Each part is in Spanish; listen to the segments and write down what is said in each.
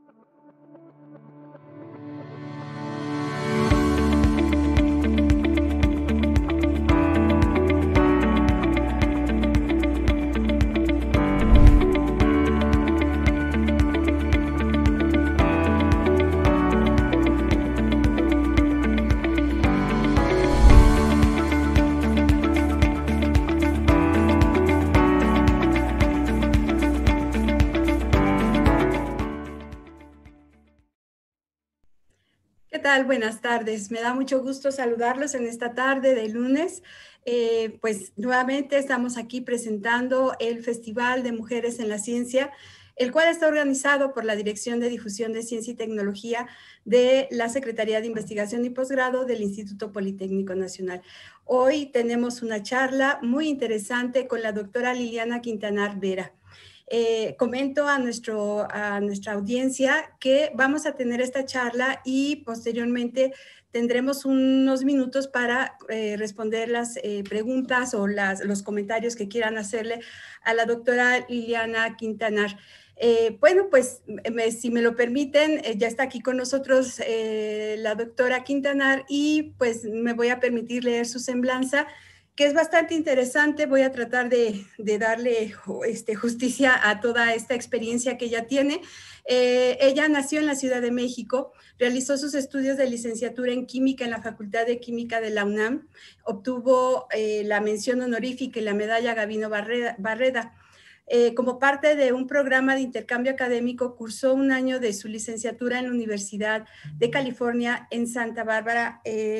¿Qué tal? Buenas tardes. Me da mucho gusto saludarlos en esta tarde de lunes. Pues nuevamente estamos aquí presentando el Festival de Mujeres en la Ciencia, el cual está organizado por la Dirección de Difusión de Ciencia y Tecnología de la Secretaría de Investigación y Posgrado del Instituto Politécnico Nacional. Hoy tenemos una charla muy interesante con la doctora Liliana Quintanar Vera. Comento a nuestra audiencia que vamos a tener esta charla y posteriormente tendremos unos minutos para responder las preguntas o los comentarios que quieran hacerle a la doctora Liliana Quintanar. Bueno, pues si me lo permiten, ya está aquí con nosotros la doctora Quintanar y pues me voy a permitir leer su semblanza, que es bastante interesante. Voy a tratar de darle justicia a toda esta experiencia que ella tiene. Ella nació en la Ciudad de México, realizó sus estudios de licenciatura en Química en la Facultad de Química de la UNAM, obtuvo la mención honorífica y la medalla Gabino Barreda. Como parte de un programa de intercambio académico, cursó un año de su licenciatura en la Universidad de California en Santa Bárbara.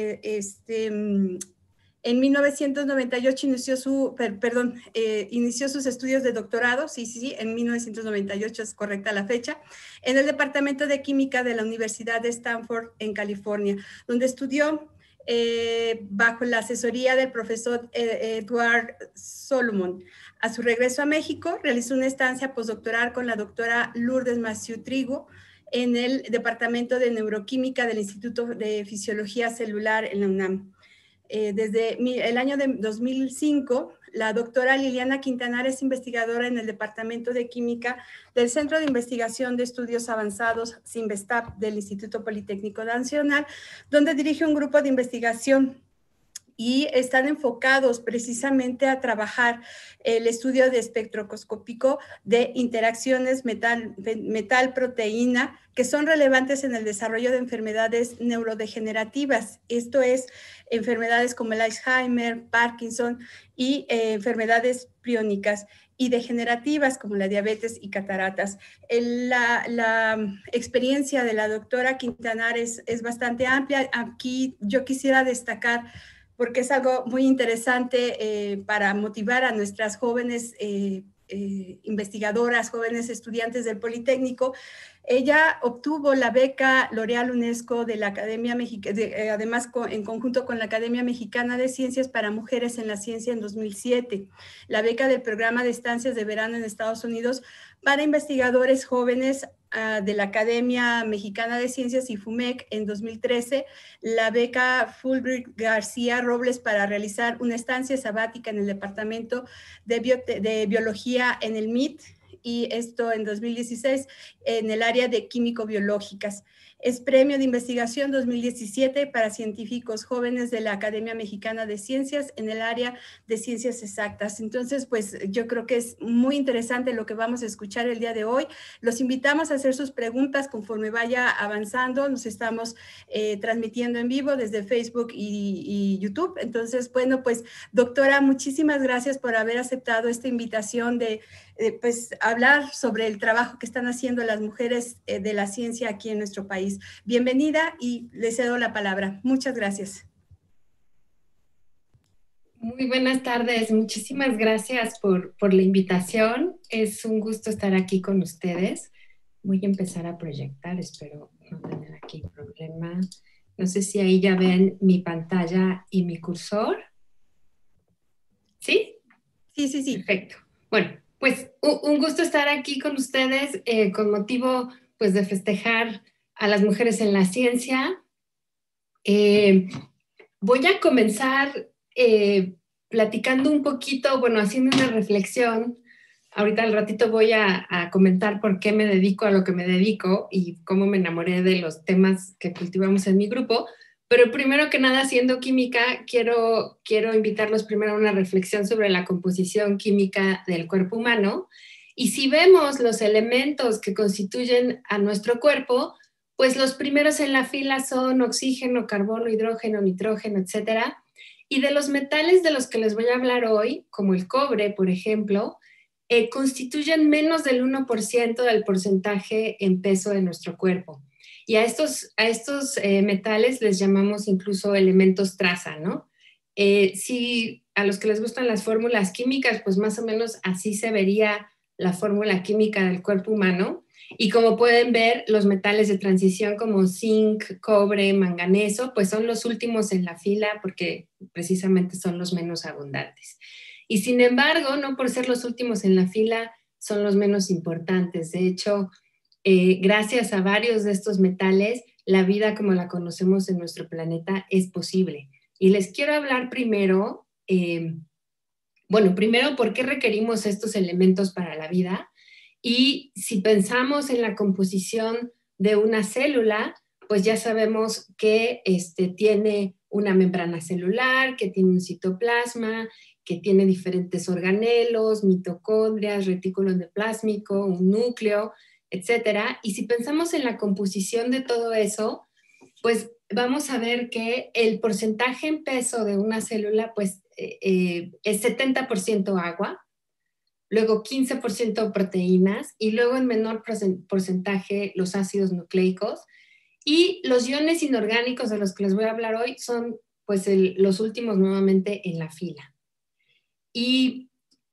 En 1998 inició sus estudios de doctorado, en 1998 es correcta la fecha, en el Departamento de Química de la Universidad de Stanford en California, donde estudió bajo la asesoría del profesor Edward Solomon. A su regreso a México, realizó una estancia postdoctoral con la doctora Lourdes Massieu Trigo en el Departamento de Neuroquímica del Instituto de Fisiología Celular en la UNAM. Desde el año de 2005, la doctora Liliana Quintanar es investigadora en el Departamento de Química del Centro de Investigación de Estudios Avanzados, CINVESTAP, del Instituto Politécnico Nacional, donde dirige un grupo de investigación y están enfocados precisamente a trabajar el estudio de espectroscópico de interacciones metal-proteína que son relevantes en el desarrollo de enfermedades neurodegenerativas. Esto es, enfermedades como el Alzheimer, Parkinson y enfermedades priónicas y degenerativas como la diabetes y cataratas. La experiencia de la doctora Quintanar es bastante amplia. Aquí yo quisiera destacar, porque es algo muy interesante para motivar a nuestras jóvenes investigadoras, jóvenes estudiantes del Politécnico. Ella obtuvo la beca L'Oréal UNESCO de la Academia Mexicana, además en conjunto con la Academia Mexicana de Ciencias para Mujeres en la Ciencia en 2007, la beca del programa de estancias de verano en Estados Unidos para investigadores jóvenes de la Academia Mexicana de Ciencias y FUMEC en 2013, la beca Fulbright García Robles para realizar una estancia sabática en el Departamento de Biología en el MIT, y esto en 2016 en el área de químico-biológicas. Es premio de investigación 2017 para científicos jóvenes de la Academia Mexicana de Ciencias en el área de ciencias exactas. Entonces, pues yo creo que es muy interesante lo que vamos a escuchar el día de hoy. Los invitamos a hacer sus preguntas conforme vaya avanzando. Nos estamos transmitiendo en vivo desde Facebook y YouTube. Entonces, bueno, pues doctora, muchísimas gracias por haber aceptado esta invitación de pues hablar sobre el trabajo que están haciendo las mujeres de la ciencia aquí en nuestro país. Bienvenida y le cedo la palabra. Muchas gracias. Muy buenas tardes. Muchísimas gracias por la invitación. Es un gusto estar aquí con ustedes. Voy a empezar a proyectar, espero no tener aquí problema. No sé si ahí ya ven mi pantalla y mi cursor. ¿Sí? Sí. Perfecto. Bueno, pues un gusto estar aquí con ustedes con motivo pues, de festejar a las mujeres en la ciencia. Voy a comenzar platicando un poquito, bueno, haciendo una reflexión ahorita al ratito voy a comentar por qué me dedico a lo que me dedico y cómo me enamoré de los temas que cultivamos en mi grupo. Pero primero que nada, siendo química, quiero invitarlos primero a una reflexión sobre la composición química del cuerpo humano. Y si vemos los elementos que constituyen a nuestro cuerpo, pues los primeros en la fila son oxígeno, carbono, hidrógeno, nitrógeno, etcétera. Y de los metales de los que les voy a hablar hoy, como el cobre, por ejemplo, constituyen menos del 1% del porcentaje en peso de nuestro cuerpo. Y a estos metales les llamamos incluso elementos traza, ¿no? Si a los que les gustan las fórmulas químicas, pues más o menos así se vería la fórmula química del cuerpo humano. Y como pueden ver, los metales de transición como zinc, cobre, manganeso, pues son los últimos en la fila porque precisamente son los menos abundantes. Y sin embargo, no por ser los últimos en la fila, son los menos importantes. De hecho, gracias a varios de estos metales, la vida como la conocemos en nuestro planeta es posible. Y les quiero hablar primero, primero, ¿por qué requerimos estos elementos para la vida? Y si pensamos en la composición de una célula, pues ya sabemos que tiene una membrana celular, que tiene un citoplasma, que tiene diferentes organelos, mitocondrias, retículo endoplásmico, un núcleo, etcétera. Y si pensamos en la composición de todo eso, pues vamos a ver que el porcentaje en peso de una célula pues, es 70% agua, luego 15% proteínas y luego en menor porcentaje los ácidos nucleicos. Y los iones inorgánicos de los que les voy a hablar hoy son pues los últimos nuevamente en la fila. Y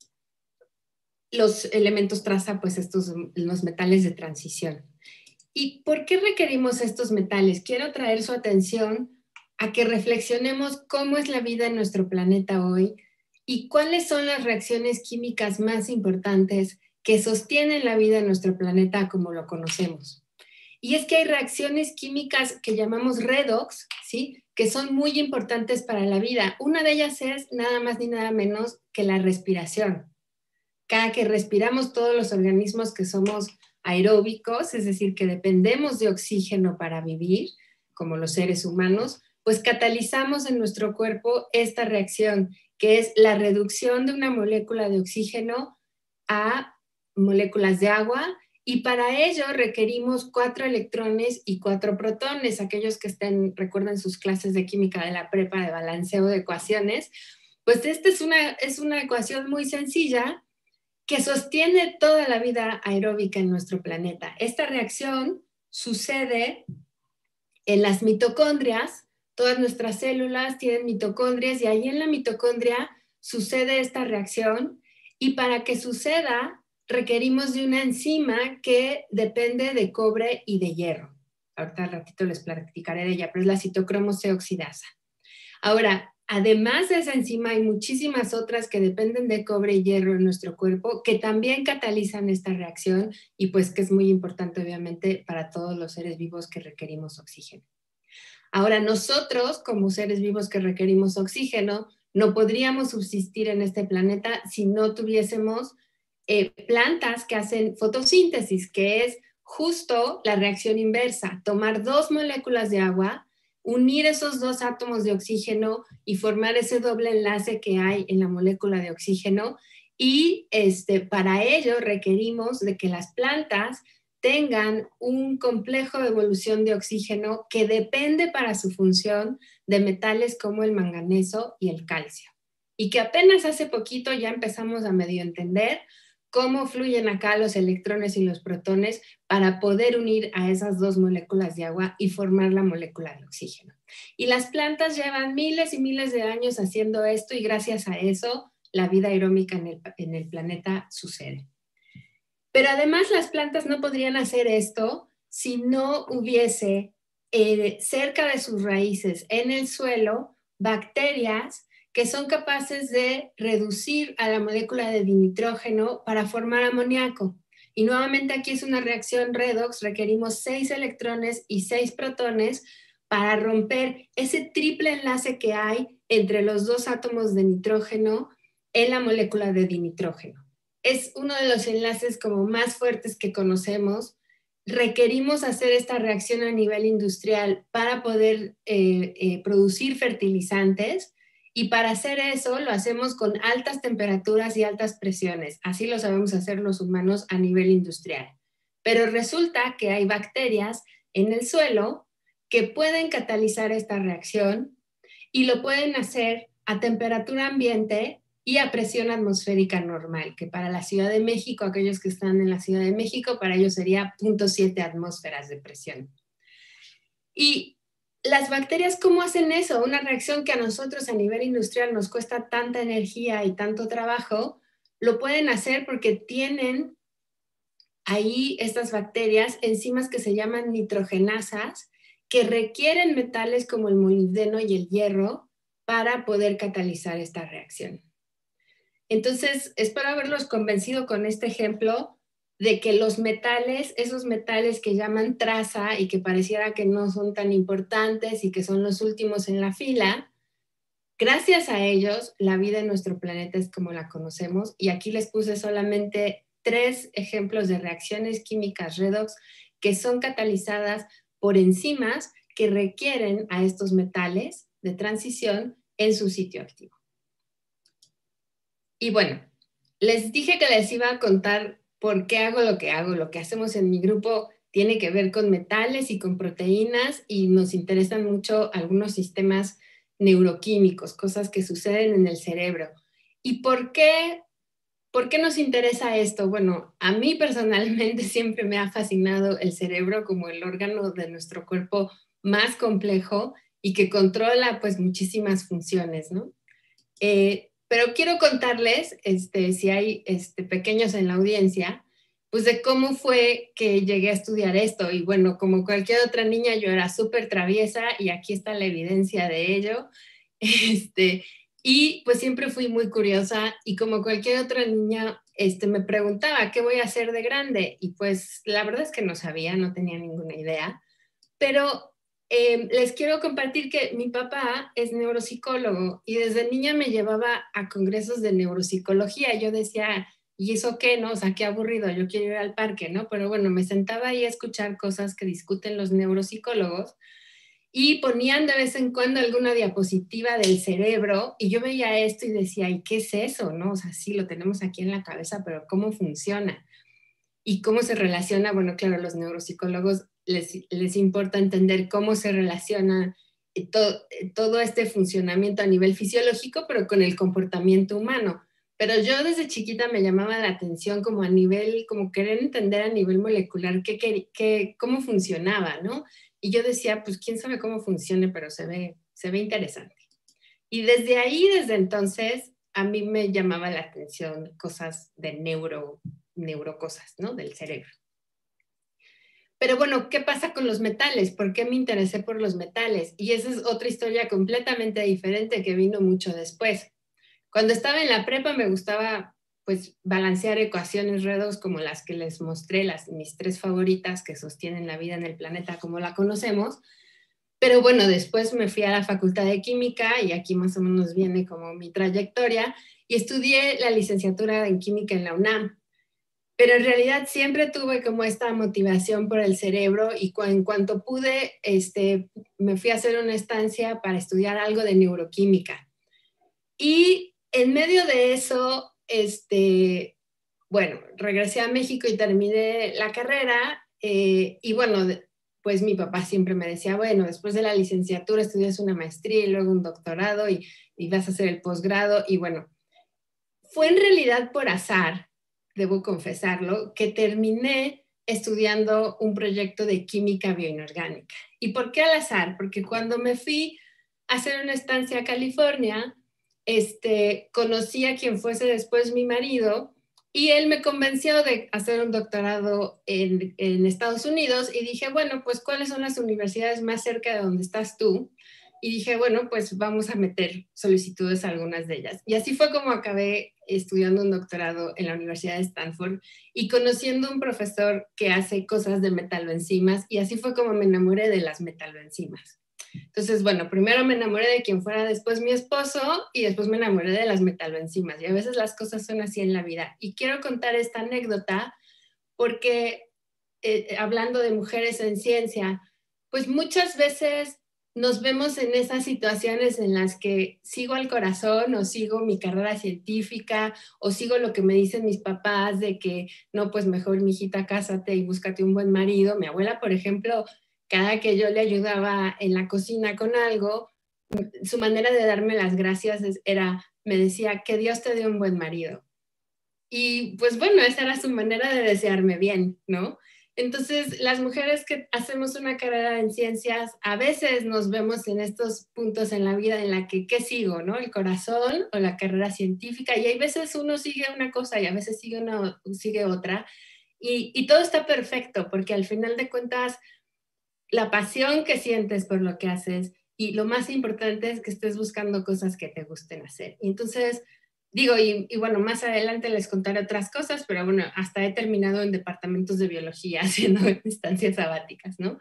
los elementos traza, pues estos, los metales de transición. ¿Y por qué requerimos estos metales? Quiero traer su atención a que reflexionemos cómo es la vida en nuestro planeta hoy y cuáles son las reacciones químicas más importantes que sostienen la vida en nuestro planeta como lo conocemos. Y es que hay reacciones químicas que llamamos redox, ¿sí?, que son muy importantes para la vida. Una de ellas es nada más ni nada menos que la respiración. Cada que respiramos, todos los organismos que somos aeróbicos, es decir, que dependemos de oxígeno para vivir, como los seres humanos, pues catalizamos en nuestro cuerpo esta reacción, que es la reducción de una molécula de oxígeno a moléculas de agua, y para ello requerimos 4 electrones y 4 protones. Aquellos que recuerdan sus clases de química de la prepa de balanceo de ecuaciones, pues esta es una ecuación muy sencilla que sostiene toda la vida aeróbica en nuestro planeta. Esta reacción sucede en las mitocondrias. Todas nuestras células tienen mitocondrias y ahí en la mitocondria sucede esta reacción, y para que suceda requerimos de una enzima que depende de cobre y de hierro. Ahorita al ratito les platicaré de ella, pero es la citocromo C oxidasa. Ahora, además de esa enzima, hay muchísimas otras que dependen de cobre y hierro en nuestro cuerpo que también catalizan esta reacción y pues que es muy importante obviamente para todos los seres vivos que requerimos oxígeno. Ahora, nosotros como seres vivos que requerimos oxígeno no podríamos subsistir en este planeta si no tuviésemos plantas que hacen fotosíntesis, que es justo la reacción inversa, tomar 2 moléculas de agua, unir esos 2 átomos de oxígeno y formar ese doble enlace que hay en la molécula de oxígeno. Y para ello requerimos de que las plantas tengan un complejo de evolución de oxígeno que depende para su función de metales como el manganeso y el calcio. Y que apenas hace poquito ya empezamos a medio entender cómo fluyen acá los electrones y los protones para poder unir a esas 2 moléculas de agua y formar la molécula de oxígeno. Y las plantas llevan miles y miles de años haciendo esto y gracias a eso la vida aeróbica en el planeta sucede. Pero además las plantas no podrían hacer esto si no hubiese cerca de sus raíces en el suelo bacterias que son capaces de reducir a la molécula de dinitrógeno para formar amoníaco. Y nuevamente aquí es una reacción redox, requerimos 6 electrones y 6 protones para romper ese triple enlace que hay entre los 2 átomos de nitrógeno en la molécula de dinitrógeno. es uno de los enlaces como más fuertes que conocemos. Requerimos hacer esta reacción a nivel industrial para poder producir fertilizantes, y para hacer eso lo hacemos con altas temperaturas y altas presiones. Así lo sabemos hacer los humanos a nivel industrial. Pero resulta que hay bacterias en el suelo que pueden catalizar esta reacción y lo pueden hacer a temperatura ambiente y a presión atmosférica normal, que para la Ciudad de México, aquellos que están en la Ciudad de México, para ellos sería 0.7 atmósferas de presión. Y las bacterias, ¿cómo hacen eso? Una reacción que a nosotros a nivel industrial nos cuesta tanta energía y tanto trabajo, lo pueden hacer porque tienen ahí estas bacterias enzimas que se llaman nitrogenasas, que requieren metales como el molibdeno y el hierro para poder catalizar esta reacción. Entonces, espero haberlos convencido con este ejemplo de que los metales, esos metales que llaman traza y que pareciera que no son tan importantes y que son los últimos en la fila, gracias a ellos, la vida en nuestro planeta es como la conocemos. Y aquí les puse solamente 3 ejemplos de reacciones químicas redox que son catalizadas por enzimas que requieren a estos metales de transición en su sitio activo. Y bueno, les dije que les iba a contar por qué hago lo que hago. Lo que hacemos en mi grupo tiene que ver con metales y con proteínas, y nos interesan mucho algunos sistemas neuroquímicos, cosas que suceden en el cerebro. ¿Y por qué nos interesa esto? Bueno, a mí personalmente siempre me ha fascinado el cerebro como el órgano de nuestro cuerpo más complejo y que controla pues muchísimas funciones, ¿no? Pero quiero contarles, si hay pequeños en la audiencia, pues de cómo fue que llegué a estudiar esto. Y bueno, como cualquier otra niña, yo era súper traviesa y aquí está la evidencia de ello. Y pues siempre fui muy curiosa y como cualquier otra niña, me preguntaba, ¿qué voy a hacer de grande? Y pues la verdad es que no sabía, no tenía ninguna idea. Pero les quiero compartir que mi papá es neuropsicólogo y desde niña me llevaba a congresos de neuropsicología. Yo decía, ¿y eso qué, no? O sea, qué aburrido, yo quiero ir al parque, ¿no? Pero bueno, me sentaba ahí a escuchar cosas que discuten los neuropsicólogos y ponían de vez en cuando alguna diapositiva del cerebro y yo veía esto y decía, ¿y qué es eso, no? O sea, sí, lo tenemos aquí en la cabeza, pero ¿cómo funciona? ¿Y cómo se relaciona? Bueno, claro, los neuropsicólogos les importa entender cómo se relaciona todo este funcionamiento a nivel fisiológico, pero con el comportamiento humano. Pero yo desde chiquita me llamaba la atención como a nivel, como querer entender a nivel molecular cómo funcionaba, ¿no? Y yo decía, pues quién sabe cómo funcione, pero se ve interesante. Y desde ahí, desde entonces, a mí me llamaba la atención cosas de neurocosas, ¿no? Del cerebro. Pero bueno, ¿qué pasa con los metales? ¿Por qué me interesé por los metales? Y esa es otra historia completamente diferente que vino mucho después. Cuando estaba en la prepa me gustaba pues balancear ecuaciones redox como las que les mostré, mis 3 favoritas que sostienen la vida en el planeta como la conocemos. Pero bueno, después me fui a la Facultad de Química y aquí más o menos viene como mi trayectoria y estudié la licenciatura en Química en la UNAM. Pero en realidad siempre tuve como esta motivación por el cerebro y en cuanto pude, me fui a hacer una estancia para estudiar algo de neuroquímica. Y en medio de eso, bueno, regresé a México y terminé la carrera y bueno, pues mi papá siempre me decía, bueno, después de la licenciatura estudias una maestría y luego un doctorado y vas a hacer el posgrado. Y bueno, fue en realidad por azar, debo confesarlo, que terminé estudiando un proyecto de química bioinorgánica. ¿Y por qué al azar? Porque cuando me fui a hacer una estancia a California, conocí a quien fuese después mi marido y él me convenció de hacer un doctorado en Estados Unidos y dije, bueno, pues ¿cuáles son las universidades más cerca de donde estás tú? Y dije, bueno, pues vamos a meter solicitudes a algunas de ellas. Y así fue como acabé estudiando un doctorado en la Universidad de Stanford y conociendo a un profesor que hace cosas de metaloenzimas y así fue como me enamoré de las metaloenzimas. Entonces, bueno, primero me enamoré de quien fuera después mi esposo y después me enamoré de las metaloenzimas. Y a veces las cosas son así en la vida. Y quiero contar esta anécdota porque hablando de mujeres en ciencia, pues muchas veces nos vemos en esas situaciones en las que sigo al corazón o sigo mi carrera científica o sigo lo que me dicen mis papás de que no, pues mejor mijita, cásate y búscate un buen marido. Mi abuela, por ejemplo, cada que yo le ayudaba en la cocina con algo, su manera de darme las gracias era, me decía, que Dios te dé un buen marido. Y pues bueno, esa era su manera de desearme bien, ¿no? Entonces, las mujeres que hacemos una carrera en ciencias, a veces nos vemos en estos puntos en la vida en la que, ¿qué sigo, no? El corazón o la carrera científica. Y hay veces uno sigue una cosa y a veces sigue otra. Y todo está perfecto, porque al final de cuentas, la pasión que sientes por lo que haces y lo más importante es que estés buscando cosas que te gusten hacer. Y entonces, digo, y bueno, más adelante les contaré otras cosas, pero bueno, hasta he terminado en departamentos de biología haciendo estancias sabáticas, ¿no?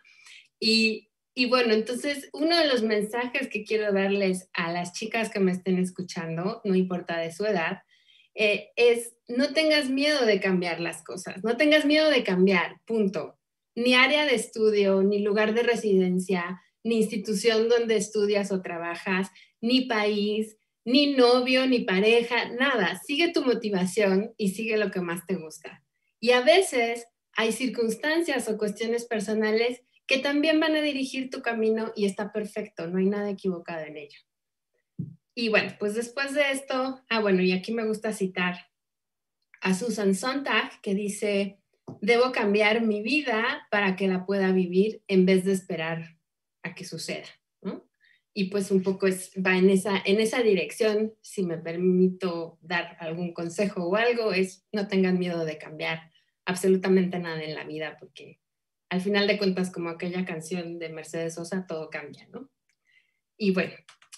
Y bueno, entonces uno de los mensajes que quiero darles a las chicas que me estén escuchando, no importa de su edad, es no tengas miedo de cambiar las cosas, no tengas miedo de cambiar, punto. Ni área de estudio, ni lugar de residencia, ni institución donde estudias o trabajas, ni país, ni novio, ni pareja, nada. Sigue tu motivación y sigue lo que más te gusta. Y a veces hay circunstancias o cuestiones personales que también van a dirigir tu camino y está perfecto, no hay nada equivocado en ello. Y bueno, pues después de esto, bueno, y aquí me gusta citar a Susan Sontag, que dice, debo cambiar mi vida para que la pueda vivir en vez de esperar a que suceda, ¿no? Y pues un poco va en esa dirección, si me permito dar algún consejo o algo, es no tengan miedo de cambiar absolutamente nada en la vida, porque al final de cuentas, como aquella canción de Mercedes Sosa, todo cambia, ¿no? Y bueno,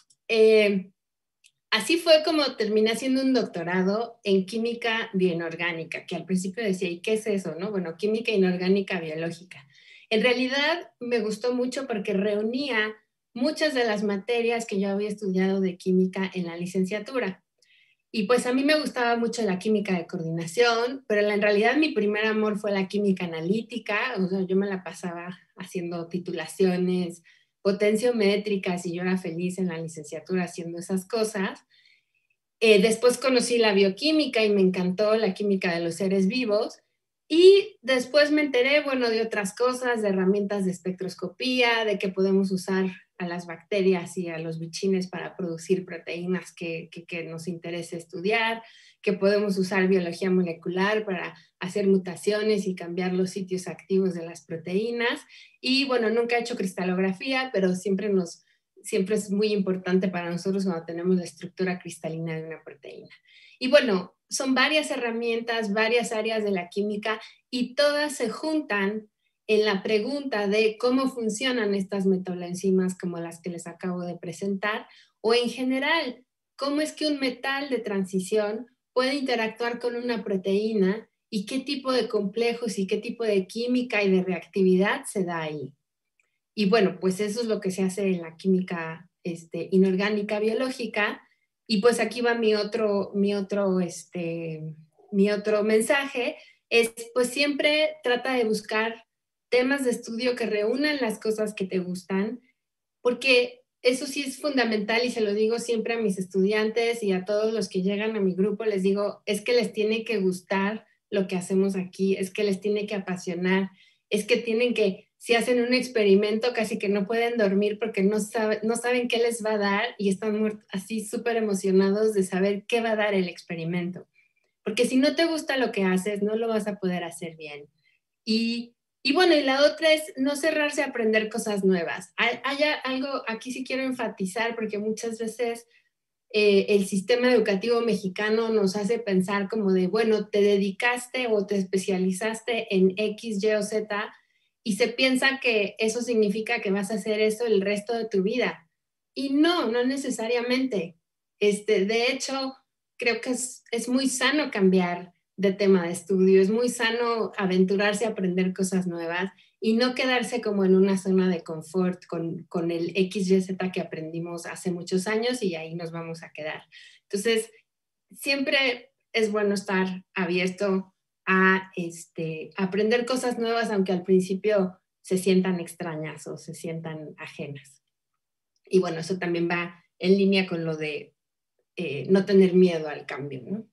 así fue como terminé haciendo un doctorado en química bioinorgánica, que al principio decía, ¿y qué es eso? No? Bueno, química inorgánica biológica. En realidad me gustó mucho porque reunía muchas de las materias que yo había estudiado de química en la licenciatura. Y pues a mí me gustaba mucho la química de coordinación, pero en realidad mi primer amor fue la química analítica, o sea, yo me la pasaba haciendo titulaciones potenciométricas y yo era feliz en la licenciatura haciendo esas cosas. Después conocí la bioquímica y me encantó la química de los seres vivos. Y después me enteré, bueno, de otras cosas, de herramientas de espectroscopía, de que podemos usar a las bacterias y a los bichines para producir proteínas que nos interese estudiar, que podemos usar biología molecular para hacer mutaciones y cambiar los sitios activos de las proteínas. Y bueno, nunca he hecho cristalografía, pero siempre es muy importante para nosotros cuando tenemos la estructura cristalina de una proteína. Y bueno, son varias herramientas, varias áreas de la química y todas se juntan en la pregunta de cómo funcionan estas metaloenzimas como las que les acabo de presentar, o en general, cómo es que un metal de transición puede interactuar con una proteína y qué tipo de complejos y qué tipo de química y de reactividad se da ahí. Y bueno, pues eso es lo que se hace en la química inorgánica biológica. Y pues aquí va mi otro mensaje, es pues siempre trata de buscar temas de estudio que reúnan las cosas que te gustan, porque eso sí es fundamental y se lo digo siempre a mis estudiantes y a todos los que llegan a mi grupo, les digo, es que les tiene que gustar lo que hacemos aquí, es que les tiene que apasionar, es que tienen que, si hacen un experimento, casi que no pueden dormir porque no saben qué les va a dar y están así súper emocionados de saber qué va a dar el experimento. Porque si no te gusta lo que haces, no lo vas a poder hacer bien. Y bueno, y la otra es no cerrarse a aprender cosas nuevas. Hay algo, aquí sí quiero enfatizar, porque muchas veces el sistema educativo mexicano nos hace pensar como de, bueno, te dedicaste o te especializaste en X, Y o Z, y se piensa que eso significa que vas a hacer eso el resto de tu vida. Y no necesariamente. De hecho, creo que es muy sano cambiar de tema de estudio, es muy sano aventurarse a aprender cosas nuevas y no quedarse como en una zona de confort con el XYZ que aprendimos hace muchos años y ahí nos vamos a quedar. Entonces, siempre es bueno estar abierto a aprender cosas nuevas, aunque al principio se sientan extrañas o se sientan ajenas. Y bueno, eso también va en línea con lo de no tener miedo al cambio, ¿no?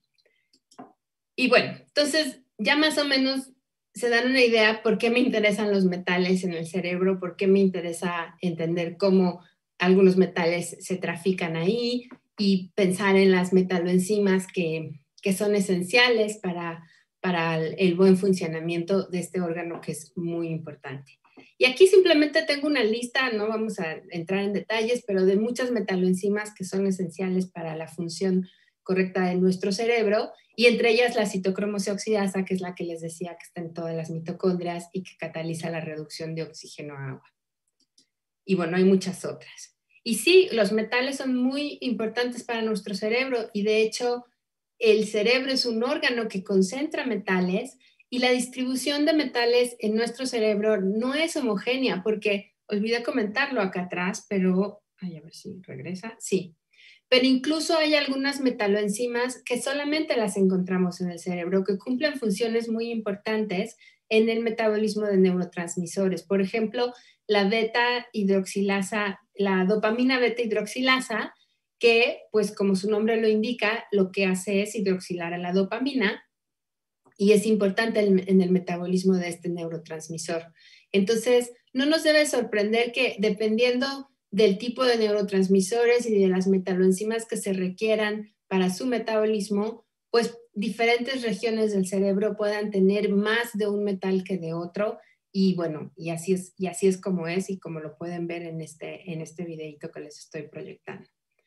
Y bueno, entonces ya más o menos se dan una idea por qué me interesan los metales en el cerebro, por qué me interesa entender cómo algunos metales se trafican ahí y pensar en las metaloenzimas que son esenciales para el buen funcionamiento de este órgano que es muy importante. Y aquí simplemente tengo una lista, no vamos a entrar en detalles, pero de muchas metaloenzimas que son esenciales para la función correcta de nuestro cerebro, y entre ellas la citocromosa oxidasa, que es la que les decía que está en todas las mitocondrias y que cataliza la reducción de oxígeno a agua. Y bueno, hay muchas otras. Y sí, los metales son muy importantes para nuestro cerebro y de hecho el cerebro es un órgano que concentra metales y la distribución de metales en nuestro cerebro no es homogénea porque, olvidé comentarlo acá atrás, pero, ay, a ver si regresa, sí. Pero incluso hay algunas metaloenzimas que solamente las encontramos en el cerebro, que cumplen funciones muy importantes en el metabolismo de neurotransmisores. Por ejemplo, la beta hidroxilasa, la dopamina beta hidroxilasa, que, pues como su nombre lo indica, lo que hace es hidroxilar a la dopamina y es importante en el metabolismo de este neurotransmisor. Entonces, no nos debe sorprender que dependiendo del tipo de neurotransmisores y de las metaloenzimas que se requieran para su metabolismo, pues diferentes regiones del cerebro puedan tener más de un metal que de otro. Y bueno, y así es como es y como lo pueden ver en este videito que les estoy proyectando.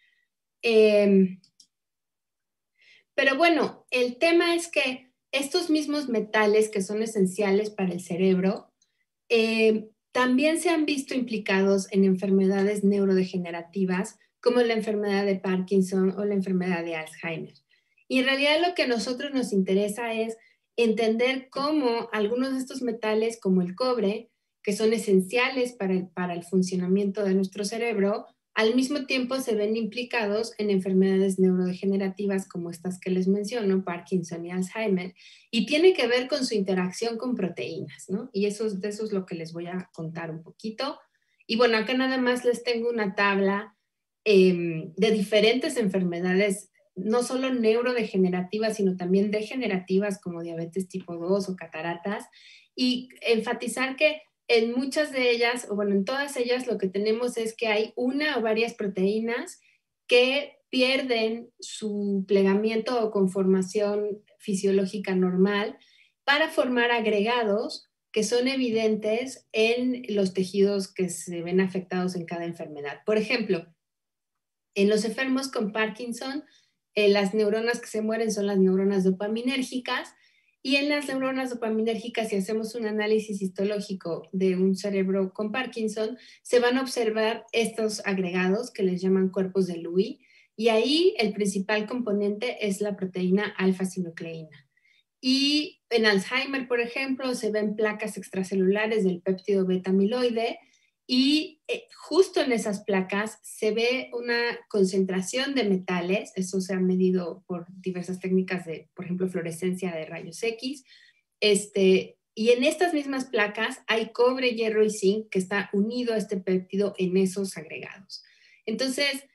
Pero bueno, el tema es que estos mismos metales que son esenciales para el cerebro también se han visto implicados en enfermedades neurodegenerativas como la enfermedad de Parkinson o la enfermedad de Alzheimer. Y en realidad lo que a nosotros nos interesa es entender cómo algunos de estos metales, como el cobre, que son esenciales para el funcionamiento de nuestro cerebro, al mismo tiempo se ven implicados en enfermedades neurodegenerativas como estas que les menciono, Parkinson y Alzheimer, y tiene que ver con su interacción con proteínas, ¿no? Y de eso es lo que les voy a contar un poquito. Y bueno, acá nada más les tengo una tabla de diferentes enfermedades, no solo neurodegenerativas, sino también degenerativas como diabetes tipo 2 o cataratas, y enfatizar que en muchas de ellas, o bueno, en todas ellas lo que tenemos es que hay una o varias proteínas que pierden su plegamiento o conformación fisiológica normal para formar agregados que son evidentes en los tejidos que se ven afectados en cada enfermedad. Por ejemplo, en los enfermos con Parkinson, las neuronas que se mueren son las neuronas dopaminérgicas, y en las neuronas dopaminérgicas, si hacemos un análisis histológico de un cerebro con Parkinson, se van a observar estos agregados que les llaman cuerpos de Lewy, y ahí el principal componente es la proteína alfa-sinucleína. Y en Alzheimer, por ejemplo, se ven placas extracelulares del péptido beta-amiloide, y justo en esas placas se ve una concentración de metales, eso se ha medido por diversas técnicas de, por ejemplo, fluorescencia de rayos X, y en estas mismas placas hay cobre, hierro y zinc que está unido a este péptido en esos agregados. Entonces,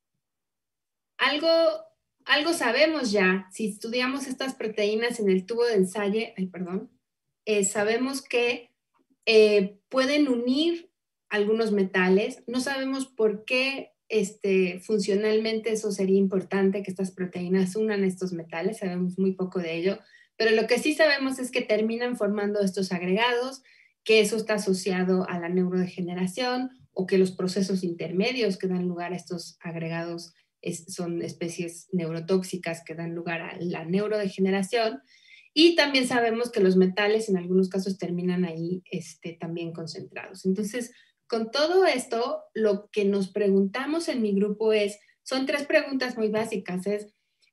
algo sabemos ya, si estudiamos estas proteínas en el tubo de ensayo, sabemos que pueden unir algunos metales. No sabemos por qué funcionalmente eso sería importante, que estas proteínas unan estos metales, sabemos muy poco de ello, pero lo que sí sabemos es que terminan formando estos agregados, que eso está asociado a la neurodegeneración o que los procesos intermedios que dan lugar a estos agregados son especies neurotóxicas que dan lugar a la neurodegeneración. Y también sabemos que los metales en algunos casos terminan ahí también concentrados. Entonces, con todo esto, lo que nos preguntamos en mi grupo son tres preguntas muy básicas. Es,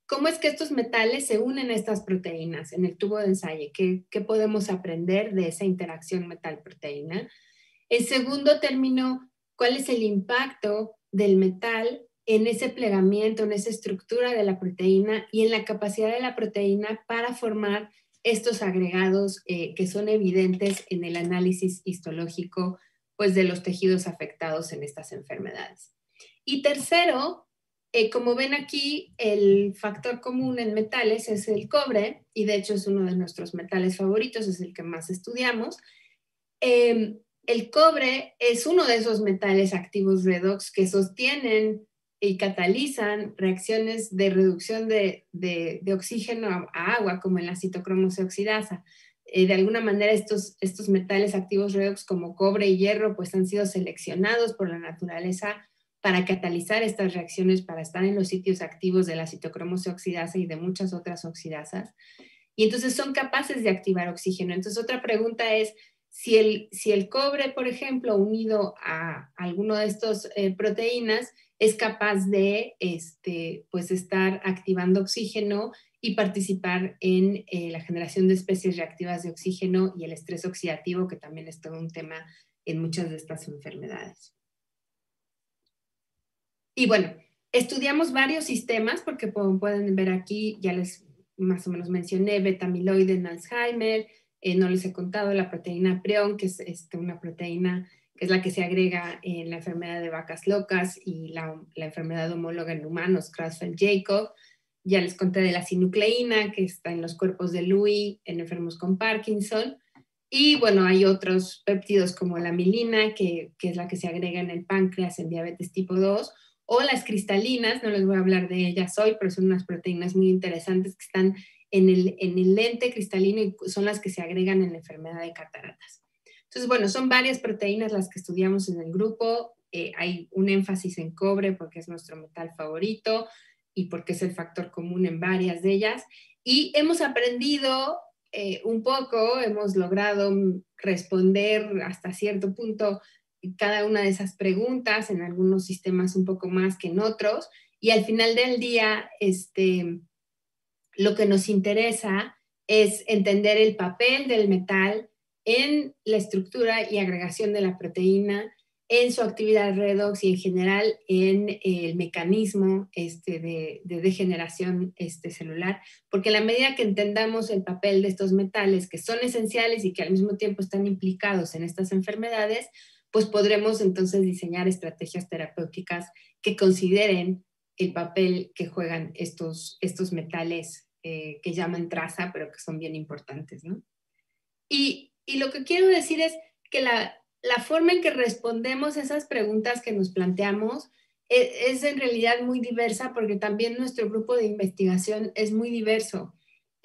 ¿Cómo es que estos metales se unen a estas proteínas en el tubo de ensayo? ¿Qué podemos aprender de esa interacción metal-proteína? En segundo término, ¿cuál es el impacto del metal en ese plegamiento, en esa estructura de la proteína y en la capacidad de la proteína para formar estos agregados que son evidentes en el análisis histológico, pues, de los tejidos afectados en estas enfermedades? Y tercero, como ven aquí, el factor común en metales es el cobre, y de hecho es uno de nuestros metales favoritos, es el que más estudiamos. El cobre es uno de esos metales activos redox que sostienen y catalizan reacciones de reducción de oxígeno a agua, como en la citocromosa oxidasa. De alguna manera estos metales activos redox como cobre y hierro pues han sido seleccionados por la naturaleza para catalizar estas reacciones, para estar en los sitios activos de la citocromosa oxidasa y de muchas otras oxidasas. Y entonces son capaces de activar oxígeno. Entonces otra pregunta es, si el cobre, por ejemplo, unido a alguno de estas proteínas, es capaz de pues estar activando oxígeno y participar en la generación de especies reactivas de oxígeno y el estrés oxidativo, que también es todo un tema en muchas de estas enfermedades. Y bueno, estudiamos varios sistemas, porque como pueden ver aquí, ya les más o menos mencioné, beta-amiloide en Alzheimer, no les he contado la proteína prion, que es una proteína que es la que se agrega en la enfermedad de vacas locas y la enfermedad homóloga en humanos, Creutzfeldt-Jakob. Ya les conté de la sinucleína, que está en los cuerpos de Lewy en enfermos con Parkinson. Y bueno, hay otros péptidos como la milina, que es la que se agrega en el páncreas en diabetes tipo 2, o las cristalinas, no les voy a hablar de ellas hoy, pero son unas proteínas muy interesantes que están en el lente cristalino y son las que se agregan en la enfermedad de cataratas. Entonces, bueno, son varias proteínas las que estudiamos en el grupo. Hay un énfasis en cobre porque es nuestro metal favorito y porque es el factor común en varias de ellas. Y hemos aprendido un poco, hemos logrado responder hasta cierto punto cada una de esas preguntas, en algunos sistemas un poco más que en otros, y al final del día, lo que nos interesa es entender el papel del metal en la estructura y agregación de la proteína, en su actividad redox y en general en el mecanismo de degeneración celular, porque a la medida que entendamos el papel de estos metales que son esenciales y que al mismo tiempo están implicados en estas enfermedades, pues podremos entonces diseñar estrategias terapéuticas que consideren el papel que juegan estos metales que llaman traza, pero que son bien importantes, ¿no? Y lo que quiero decir es que la forma en que respondemos esas preguntas que nos planteamos es en realidad muy diversa, porque también nuestro grupo de investigación es muy diverso.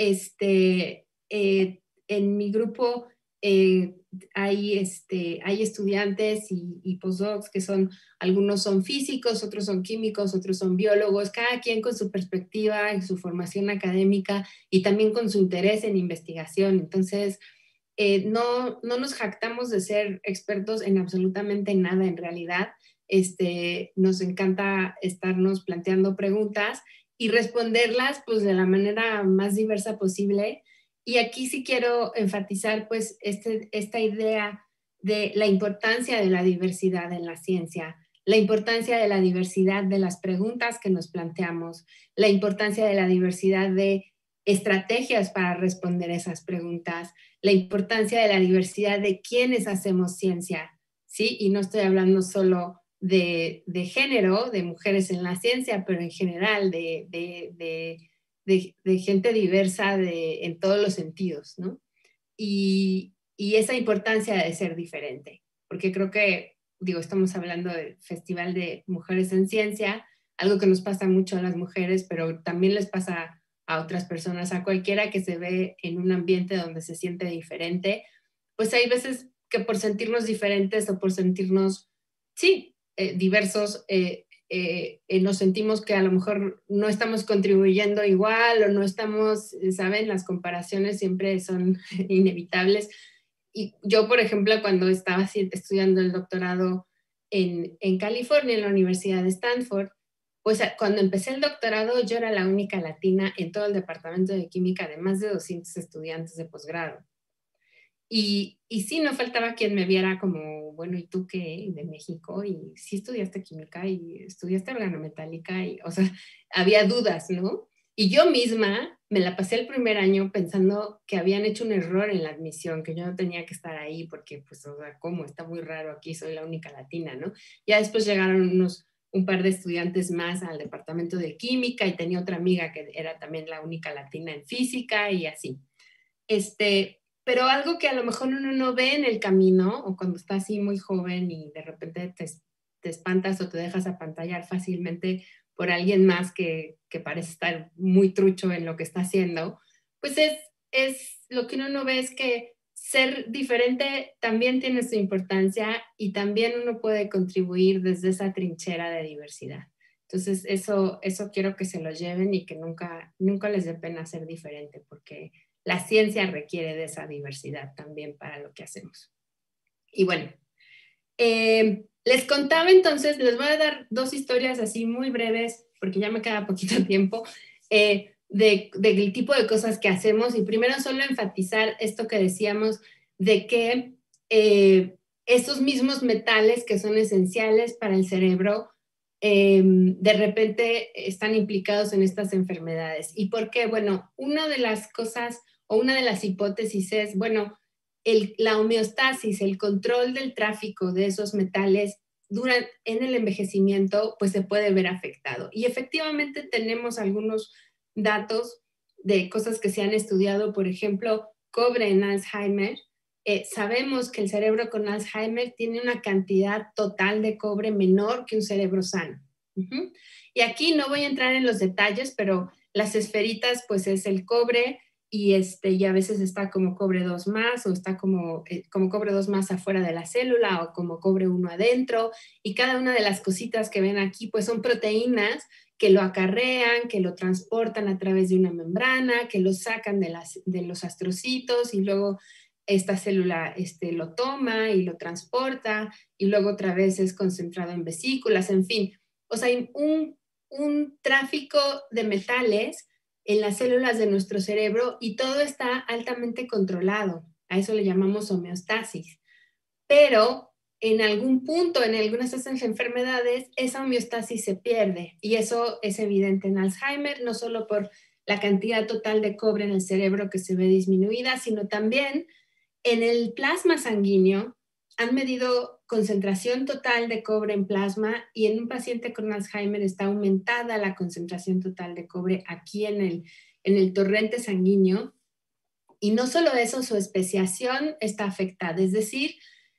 En mi grupo hay estudiantes y postdocs que algunos son físicos, otros son químicos, otros son biólogos, cada quien con su perspectiva y su formación académica y también con su interés en investigación. Entonces, no nos jactamos de ser expertos en absolutamente nada en realidad. Nos encanta estarnos planteando preguntas y responderlas pues de la manera más diversa posible. Y aquí sí quiero enfatizar pues esta idea de la importancia de la diversidad en la ciencia, la importancia de la diversidad de las preguntas que nos planteamos, la importancia de la diversidad de estrategias para responder esas preguntas, la importancia de la diversidad de quienes hacemos ciencia, ¿sí? Y no estoy hablando solo de género, de mujeres en la ciencia, pero en general de gente diversa en todos los sentidos, ¿no? Y esa importancia de ser diferente, porque creo que, estamos hablando del Festival de Mujeres en Ciencia, algo que nos pasa mucho a las mujeres, pero también les pasa a otras personas, a cualquiera que se ve en un ambiente donde se siente diferente, pues hay veces que por sentirnos diferentes o por sentirnos, sí, diversos, nos sentimos que a lo mejor no estamos contribuyendo igual o no estamos, ¿saben? Las comparaciones siempre son inevitables. Y yo, por ejemplo, cuando estaba estudiando el doctorado en California, en la Universidad de Stanford, pues cuando empecé el doctorado yo era la única latina en todo el departamento de química de más de 200 estudiantes de posgrado. Y sí, no faltaba quien me viera como, bueno, ¿y tú qué? De México, y sí estudiaste química y estudiaste organometálica, y, o sea, había dudas, ¿no? Y yo misma me la pasé el primer año pensando que habían hecho un error en la admisión, que yo no tenía que estar ahí porque, pues, o sea, ¿cómo? Está muy raro aquí, soy la única latina, ¿no? Ya después llegaron un par de estudiantes más al departamento de química y tenía otra amiga que era también la única latina en física y así. Pero algo que a lo mejor uno no ve en el camino o cuando está así muy joven y de repente te espantas o te dejas apantallar fácilmente por alguien más que parece estar muy trucho en lo que está haciendo, pues es lo que uno no ve es que ser diferente también tiene su importancia y también uno puede contribuir desde esa trinchera de diversidad. Entonces, eso quiero que se lo lleven y que nunca les dé pena ser diferente, porque la ciencia requiere de esa diversidad también para lo que hacemos. Y bueno, les contaba entonces, les voy a dar 2 historias así muy breves, porque ya me queda poquito tiempo, del tipo de cosas que hacemos. Y primero solo enfatizar esto que decíamos de que esos mismos metales que son esenciales para el cerebro, de repente están implicados en estas enfermedades. ¿Y por qué? Bueno, una de las cosas o una de las hipótesis es, bueno, la homeostasis, el control del tráfico de esos metales en el envejecimiento, pues se puede ver afectado. Y efectivamente tenemos algunos datos de cosas que se han estudiado, por ejemplo, cobre en Alzheimer. Sabemos que el cerebro con Alzheimer tiene una cantidad total de cobre menor que un cerebro sano. Y aquí no voy a entrar en los detalles, pero las esferitas, pues es el cobre, y a veces está como cobre 2 más, o está como cobre 2 más afuera de la célula, o como cobre 1 adentro, y cada una de las cositas que ven aquí pues son proteínas que lo acarrean, que lo transportan a través de una membrana, que lo sacan de los astrocitos, y luego esta célula lo toma y lo transporta, y luego otra vez es concentrado en vesículas, en fin. O sea, hay un tráfico de metales en las células de nuestro cerebro, y todo está altamente controlado. A eso le llamamos homeostasis. Pero en algún punto, en algunas de estas enfermedades, esa homeostasis se pierde, y eso es evidente en Alzheimer, no solo por la cantidad total de cobre en el cerebro que se ve disminuida, sino también en el plasma sanguíneo. Han medido concentración total de cobre en plasma, y en un paciente con Alzheimer está aumentada la concentración total de cobre aquí en el torrente sanguíneo. Y no solo eso, su especiación está afectada, es decir,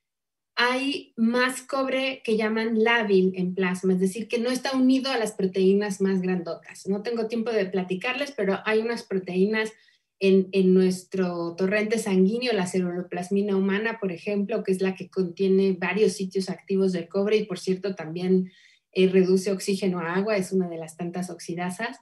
hay más cobre que llaman lábil en plasma, es decir, que no está unido a las proteínas más grandotas. No tengo tiempo de platicarles, pero hay unas proteínas en nuestro torrente sanguíneo, la ceruloplasmina humana, por ejemplo, que es la que contiene varios sitios activos del cobre, y por cierto también reduce oxígeno a agua, es una de las tantas oxidasas.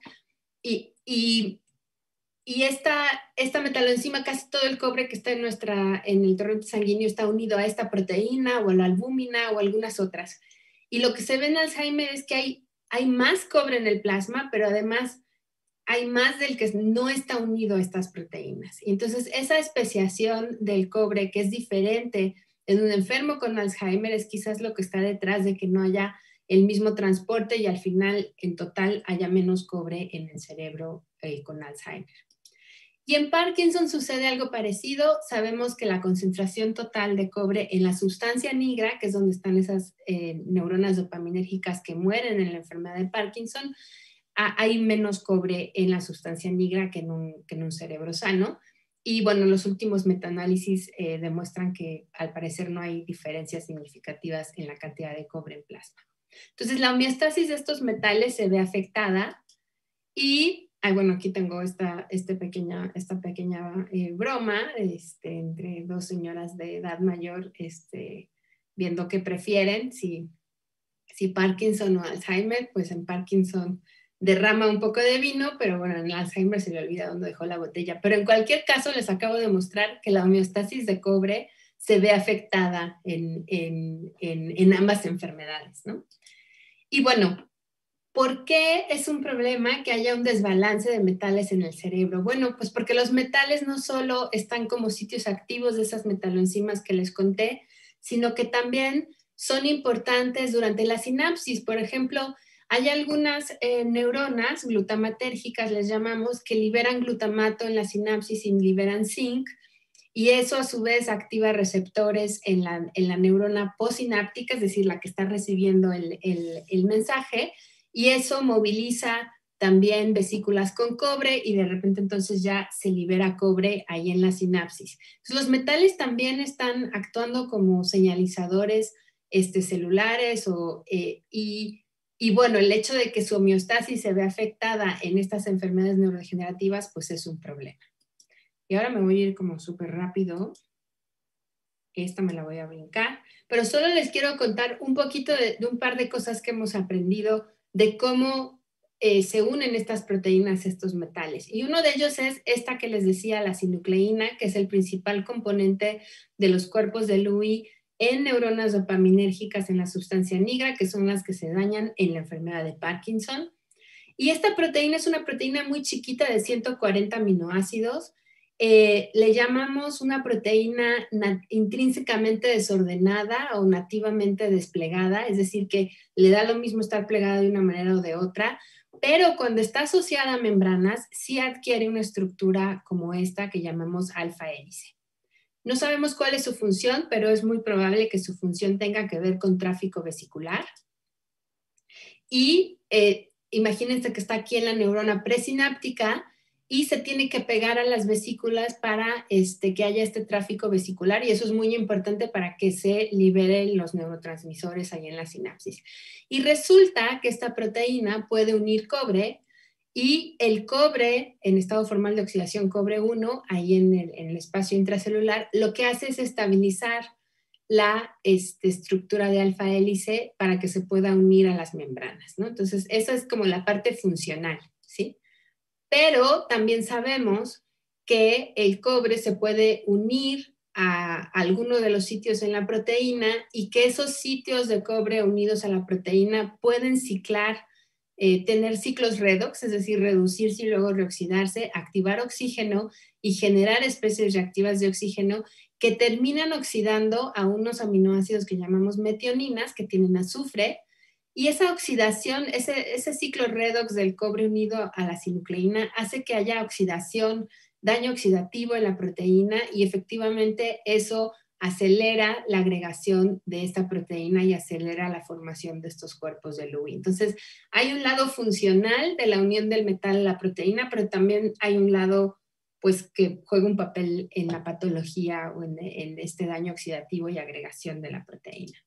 Y esta metaloenzima, casi todo el cobre que está en el torrente sanguíneo está unido a esta proteína o a la albúmina o algunas otras. Y lo que se ve en Alzheimer es que hay más cobre en el plasma, pero además hay más del que no está unido a estas proteínas. Y entonces esa especiación del cobre, que es diferente en un enfermo con Alzheimer, es quizás lo que está detrás de que no haya el mismo transporte y al final, en total, haya menos cobre en el cerebro con Alzheimer. Y en Parkinson sucede algo parecido. Sabemos que la concentración total de cobre en la sustancia negra, que es donde están esas neuronas dopaminérgicas que mueren en la enfermedad de Parkinson, hay menos cobre en la sustancia negra que en un cerebro sano. Y bueno, los últimos metaanálisis demuestran que al parecer no hay diferencias significativas en la cantidad de cobre en plasma. Entonces, la homeostasis de estos metales se ve afectada. Y bueno, aquí tengo esta pequeña broma entre 2 señoras de edad mayor, viendo qué prefieren, si Parkinson o Alzheimer. Pues en Parkinson derrama un poco de vino, pero bueno, en Alzheimer se le olvida dónde dejó la botella. Pero en cualquier caso, les acabo de mostrar que la homeostasis de cobre se ve afectada en ambas enfermedades, ¿no? Y bueno, ¿Por qué es un problema que haya un desbalance de metales en el cerebro? Bueno, pues porque los metales no solo están como sitios activos de esas metaloenzimas que les conté, sino que también son importantes durante la sinapsis. Por ejemplo, hay algunas neuronas glutamatérgicas, les llamamos, que liberan glutamato en la sinapsis y liberan zinc, y eso a su vez activa receptores en la neurona postsináptica, es decir, la que está recibiendo el mensaje, y eso moviliza también vesículas con cobre y de repente entonces ya se libera cobre ahí en la sinapsis. Entonces, los metales también están actuando como señalizadores celulares y bueno, el hecho de que su homeostasis se vea afectada en estas enfermedades neurodegenerativas pues es un problema. Y ahora me voy a ir como súper rápido. Esta me la voy a brincar, pero solo les quiero contar un poquito de un par de cosas que hemos aprendido de cómo se unen estas proteínas, estos metales. Y uno de ellos es esta que les decía, la sinucleína, que es el principal componente de los cuerpos de Lewy en neuronas dopaminérgicas en la sustancia nigra, que son las que se dañan en la enfermedad de Parkinson. Y esta proteína es una proteína muy chiquita de 140 aminoácidos. Le llamamos una proteína intrínsecamente desordenada o nativamente desplegada, es decir, que le da lo mismo estar plegada de una manera o de otra, pero cuando está asociada a membranas, sí adquiere una estructura como esta que llamamos alfa hélice. No sabemos cuál es su función, pero es muy probable que su función tenga que ver con tráfico vesicular. Y imagínense que está aquí en la neurona presináptica y se tiene que pegar a las vesículas para que haya este tráfico vesicular, y eso es muy importante para que se liberen los neurotransmisores ahí en la sinapsis. Y resulta que esta proteína puede unir cobre, y el cobre en estado formal de oxidación cobre 1, ahí en el espacio intracelular, lo que hace es estabilizar la estructura de alfa hélice para que se pueda unir a las membranas, ¿no? Entonces, esa es como la parte funcional, ¿sí? Pero también sabemos que el cobre se puede unir a alguno de los sitios en la proteína y que esos sitios de cobre unidos a la proteína pueden ciclar, tener ciclos redox, es decir, reducirse y luego reoxidarse, activar oxígeno y generar especies reactivas de oxígeno que terminan oxidando a unos aminoácidos que llamamos metioninas, que tienen azufre, y esa oxidación, ese ciclo redox del cobre unido a la sinucleína hace que haya oxidación, daño oxidativo en la proteína, y efectivamente eso acelera la agregación de esta proteína y acelera la formación de estos cuerpos de Lewy. Entonces, hay un lado funcional de la unión del metal a la proteína, pero también hay un lado pues que juega un papel en la patología o en este daño oxidativo y agregación de la proteína.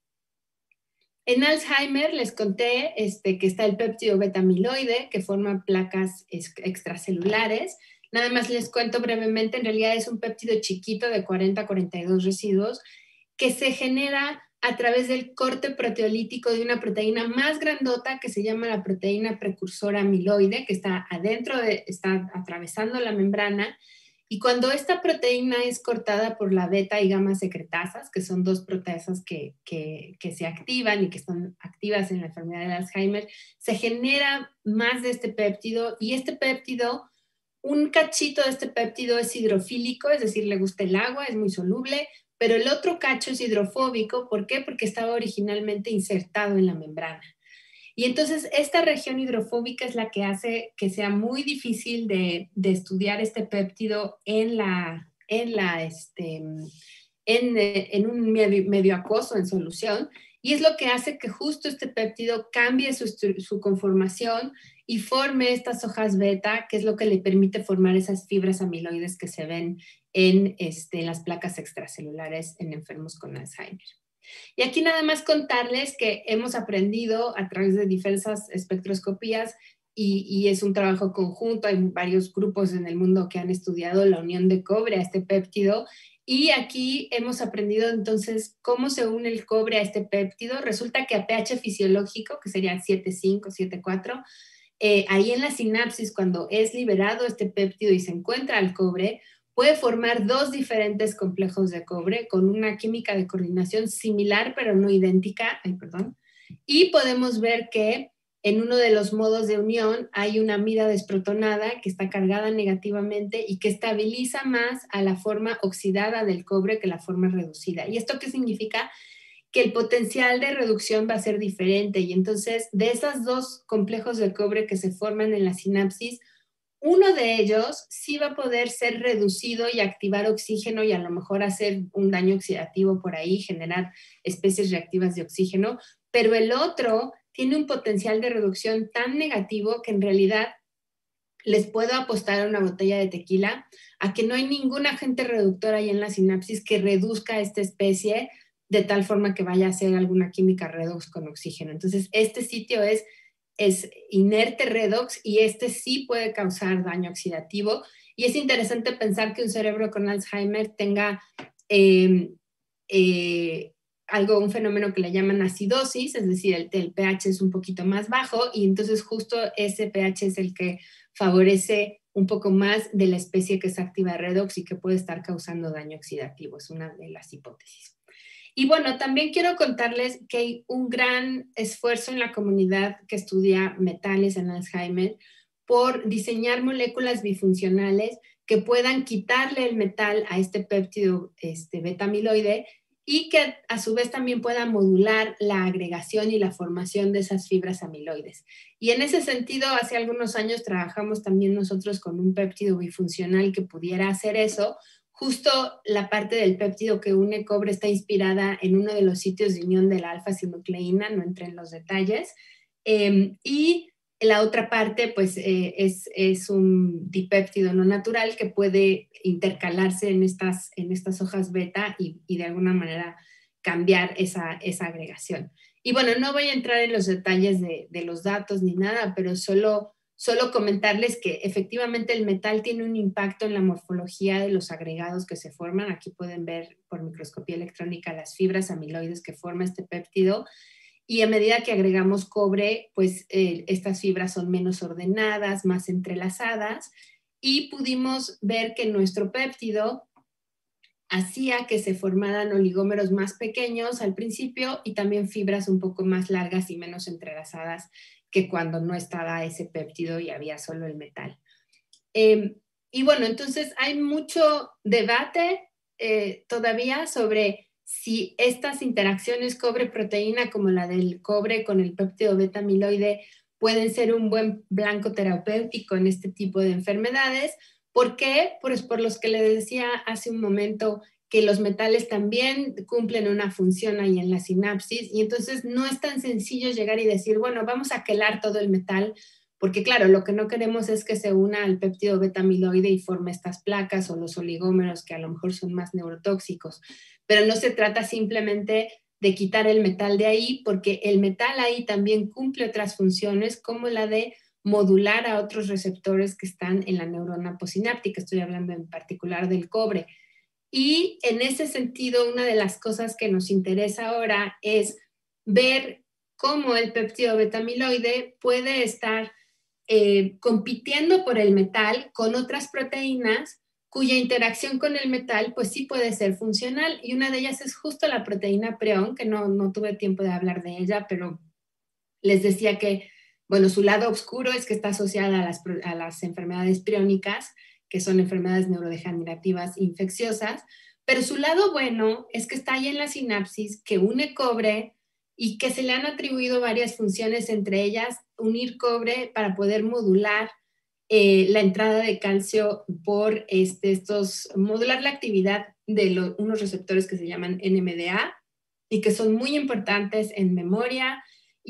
En Alzheimer les conté que está el péptido beta-amiloide que forma placas extracelulares. Nada más les cuento brevemente, en realidad es un péptido chiquito de 40 a 42 residuos que se genera a través del corte proteolítico de una proteína más grandota que se llama la proteína precursora amiloide, que está adentro, está atravesando la membrana. Y cuando esta proteína es cortada por la beta y gamma secretasas, que son dos proteasas que se activan y que están activas en la enfermedad de Alzheimer, se genera más de este péptido, y este péptido, un cachito de este péptido es hidrofílico, es decir, le gusta el agua, es muy soluble, pero el otro cacho es hidrofóbico. ¿Por qué? Porque estaba originalmente insertado en la membrana. Y entonces esta región hidrofóbica es la que hace que sea muy difícil de estudiar este péptido en un medio acuoso en solución, y es lo que hace que justo este péptido cambie su conformación y forme estas hojas beta, que es lo que le permite formar esas fibras amiloides que se ven en las placas extracelulares en enfermos con Alzheimer. Y aquí nada más contarles que hemos aprendido a través de diversas espectroscopías, y es un trabajo conjunto, hay varios grupos en el mundo que han estudiado la unión de cobre a este péptido, y aquí hemos aprendido entonces cómo se une el cobre a este péptido. Resulta que a pH fisiológico, que sería 7,5, 7,4, ahí en la sinapsis, cuando es liberado este péptido y se encuentra el cobre, puede formar dos diferentes complejos de cobre con una química de coordinación similar pero no idéntica. Y podemos ver que en uno de los modos de unión hay una amida desprotonada que está cargada negativamente y que estabiliza más a la forma oxidada del cobre que la forma reducida. ¿Y esto qué significa? Que el potencial de reducción va a ser diferente, y entonces de esos dos complejos de cobre que se forman en la sinapsis, uno de ellos sí va a poder ser reducido y activar oxígeno y a lo mejor hacer un daño oxidativo por ahí, generar especies reactivas de oxígeno, pero el otro tiene un potencial de reducción tan negativo que en realidad les puedo apostar a una botella de tequila a que no hay ningún agente reductor ahí en la sinapsis que reduzca esta especie de tal forma que vaya a hacer alguna química redox con oxígeno. Entonces, este sitio es inerte redox y este sí puede causar daño oxidativo. Y es interesante pensar que un cerebro con Alzheimer tenga un fenómeno que le llaman acidosis, es decir, el pH es un poquito más bajo y entonces justo ese pH es el que favorece un poco más de la especie que es activa redox y que puede estar causando daño oxidativo. Es una de las hipótesis. Y bueno, también quiero contarles que hay un gran esfuerzo en la comunidad que estudia metales en Alzheimer por diseñar moléculas bifuncionales que puedan quitarle el metal a este péptido beta-amiloide y que a su vez también puedan modular la agregación y la formación de esas fibras amiloides. Y en ese sentido, hace algunos años trabajamos también nosotros con un péptido bifuncional que pudiera hacer eso. Justo la parte del péptido que une cobre está inspirada en uno de los sitios de unión de la alfa-sinucleína, no entré en los detalles, y la otra parte pues es un dipéptido no natural que puede intercalarse en estas hojas beta y de alguna manera cambiar esa agregación. Y bueno, no voy a entrar en los detalles de los datos ni nada, pero solo comentarles que efectivamente el metal tiene un impacto en la morfología de los agregados que se forman. Aquí pueden ver por microscopía electrónica las fibras amiloides que forma este péptido. Y a medida que agregamos cobre, pues estas fibras son menos ordenadas, más entrelazadas, y pudimos ver que nuestro péptido hacía que se formaran oligómeros más pequeños al principio y también fibras un poco más largas y menos entrelazadas que cuando no estaba ese péptido y había solo el metal. Y bueno, entonces hay mucho debate todavía sobre si estas interacciones cobre-proteína como la del cobre con el péptido beta-amiloide pueden ser un buen blanco terapéutico en este tipo de enfermedades. ¿Por qué? Pues por los que les decía hace un momento que los metales también cumplen una función ahí en la sinapsis y entonces no es tan sencillo llegar y decir, bueno, vamos a quelar todo el metal, porque claro, lo que no queremos es que se una al péptido beta-amiloide y forme estas placas o los oligómeros que a lo mejor son más neurotóxicos. Pero no se trata simplemente de quitar el metal de ahí, porque el metal ahí también cumple otras funciones como la de modular a otros receptores que están en la neurona posináptica. Estoy hablando en particular del cobre. Y en ese sentido, una de las cosas que nos interesa ahora es ver cómo el péptido beta-amiloide puede estar compitiendo por el metal con otras proteínas cuya interacción con el metal pues sí puede ser funcional, y una de ellas es justo la proteína preón, que no tuve tiempo de hablar de ella, pero les decía que, bueno, su lado oscuro es que está asociada a las enfermedades priónicas, que son enfermedades neurodegenerativas infecciosas, pero su lado bueno es que está ahí en la sinapsis, que une cobre y que se le han atribuido varias funciones, entre ellas unir cobre para poder modular la entrada de calcio por modular la actividad de unos receptores que se llaman NMDA y que son muy importantes en memoria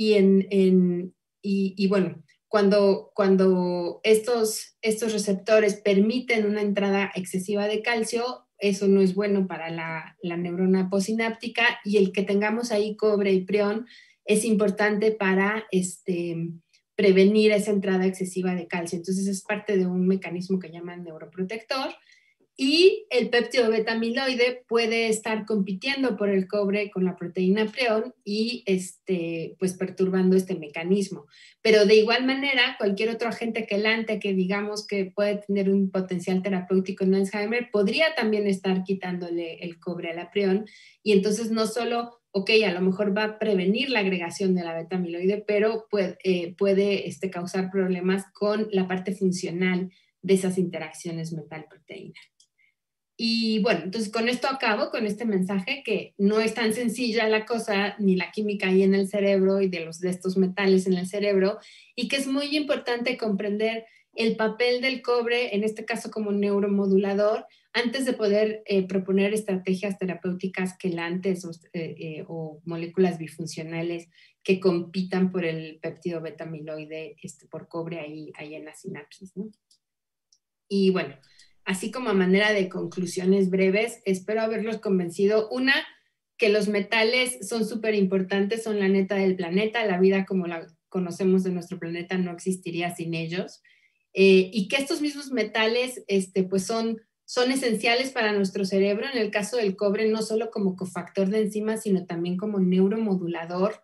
y bueno, cuando estos receptores permiten una entrada excesiva de calcio, eso no es bueno para la neurona posináptica, y el que tengamos ahí cobre y prión es importante para prevenir esa entrada excesiva de calcio. Entonces es parte de un mecanismo que llaman neuroprotector, y el péptido beta-amiloide puede estar compitiendo por el cobre con la proteína prión y pues perturbando este mecanismo. Pero de igual manera, cualquier otro agente quelante que digamos que puede tener un potencial terapéutico en Alzheimer podría también estar quitándole el cobre a la prión, y entonces no solo ok, a lo mejor va a prevenir la agregación de la beta-amiloide, pero puede causar problemas con la parte funcional de esas interacciones metal-proteína. Y bueno, entonces con esto acabo, con este mensaje, que no es tan sencilla la cosa, ni la química ahí en el cerebro y de estos metales en el cerebro, y que es muy importante comprender el papel del cobre, en este caso como neuromodulador, antes de poder proponer estrategias terapéuticas quelantes o moléculas bifuncionales que compitan por el péptido beta-amiloide por cobre ahí en la sinapsis, ¿no? Y bueno, así como a manera de conclusiones breves, espero haberlos convencido. Una, que los metales son súper importantes, son la neta del planeta, la vida como la conocemos de nuestro planeta no existiría sin ellos. Y que estos mismos metales pues son esenciales para nuestro cerebro, en el caso del cobre, no solo como cofactor de enzimas, sino también como neuromodulador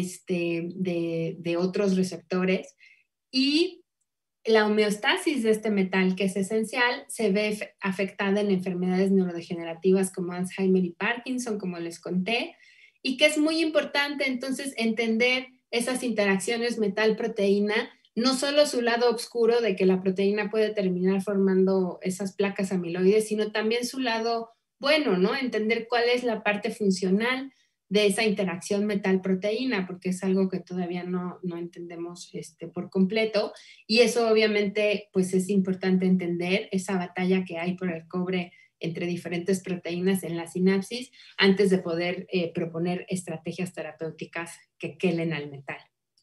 de otros receptores. Y la homeostasis de este metal, que es esencial, se ve afectada en enfermedades neurodegenerativas como Alzheimer y Parkinson, como les conté, y que es muy importante entonces entender esas interacciones metal-proteína, no solo su lado oscuro de que la proteína puede terminar formando esas placas amiloides, sino también su lado bueno, ¿no? Entender cuál es la parte funcional de esa interacción metal-proteína, porque es algo que todavía no entendemos por completo, y eso obviamente pues es importante entender esa batalla que hay por el cobre entre diferentes proteínas en la sinapsis antes de poder proponer estrategias terapéuticas que quelen al metal.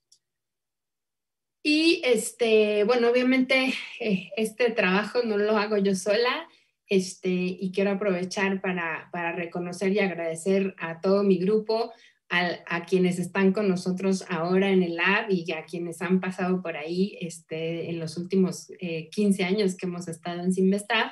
Y bueno, obviamente este trabajo no lo hago yo sola, y quiero aprovechar para reconocer y agradecer a todo mi grupo, a quienes están con nosotros ahora en el lab y a quienes han pasado por ahí en los últimos 15 años que hemos estado en Simvestab,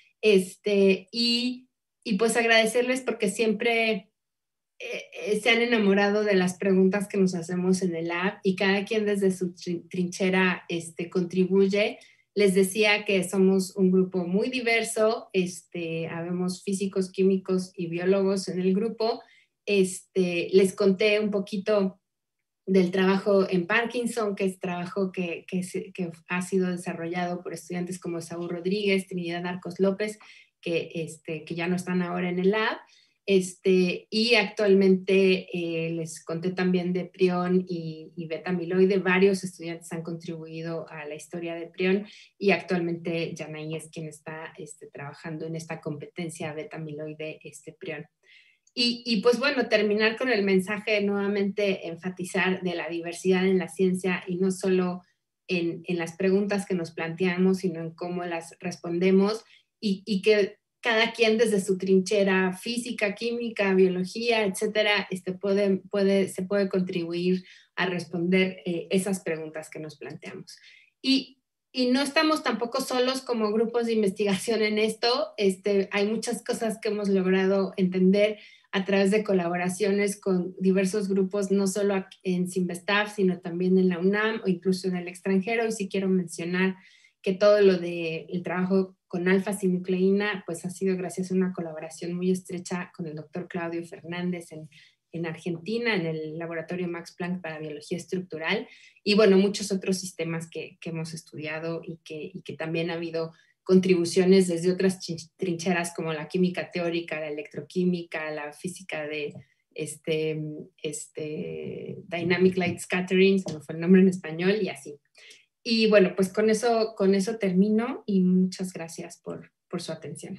y pues agradecerles porque siempre se han enamorado de las preguntas que nos hacemos en el lab y cada quien desde su trinchera contribuye. Les decía que somos un grupo muy diverso, habemos físicos, químicos y biólogos en el grupo. Les conté un poquito del trabajo en Parkinson, que es trabajo que ha sido desarrollado por estudiantes como Saúl Rodríguez, Trinidad Arcos López, que ya no están ahora en el lab. Y actualmente les conté también de prión y beta-amiloide. Varios estudiantes han contribuido a la historia de prión y actualmente Yanaí es quien está trabajando en esta competencia beta-amiloide prión. Y pues bueno, terminar con el mensaje, nuevamente enfatizar de la diversidad en la ciencia y no solo en las preguntas que nos planteamos, sino en cómo las respondemos y que cada quien desde su trinchera física, química, biología, etcétera, se puede contribuir a responder esas preguntas que nos planteamos. Y no estamos tampoco solos como grupos de investigación en esto. Hay muchas cosas que hemos logrado entender a través de colaboraciones con diversos grupos, no solo en Simvestab, sino también en la UNAM o incluso en el extranjero. Y sí quiero mencionar que todo lo del trabajo con alfa-sinucleína pues ha sido gracias a una colaboración muy estrecha con el doctor Claudio Fernández en Argentina, en el laboratorio Max Planck para biología estructural, y bueno, muchos otros sistemas que hemos estudiado y que también ha habido contribuciones desde otras trincheras como la química teórica, la electroquímica, la física de Dynamic Light Scattering, se me fue el nombre en español, y así. Y bueno, pues con eso termino y muchas gracias por su atención.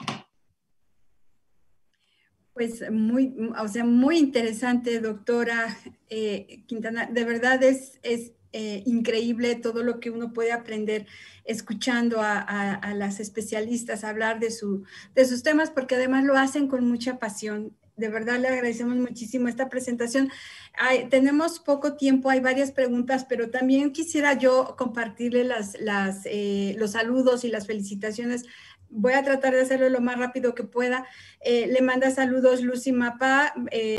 Pues muy interesante, doctora Quintana. De verdad es increíble todo lo que uno puede aprender escuchando a las especialistas hablar de sus temas, porque además lo hacen con mucha pasión. De verdad le agradecemos muchísimo esta presentación. Tenemos poco tiempo, hay varias preguntas, pero también quisiera yo compartirle los saludos y las felicitaciones. Voy a tratar de hacerlo lo más rápido que pueda. Le manda saludos Lucy Mapa,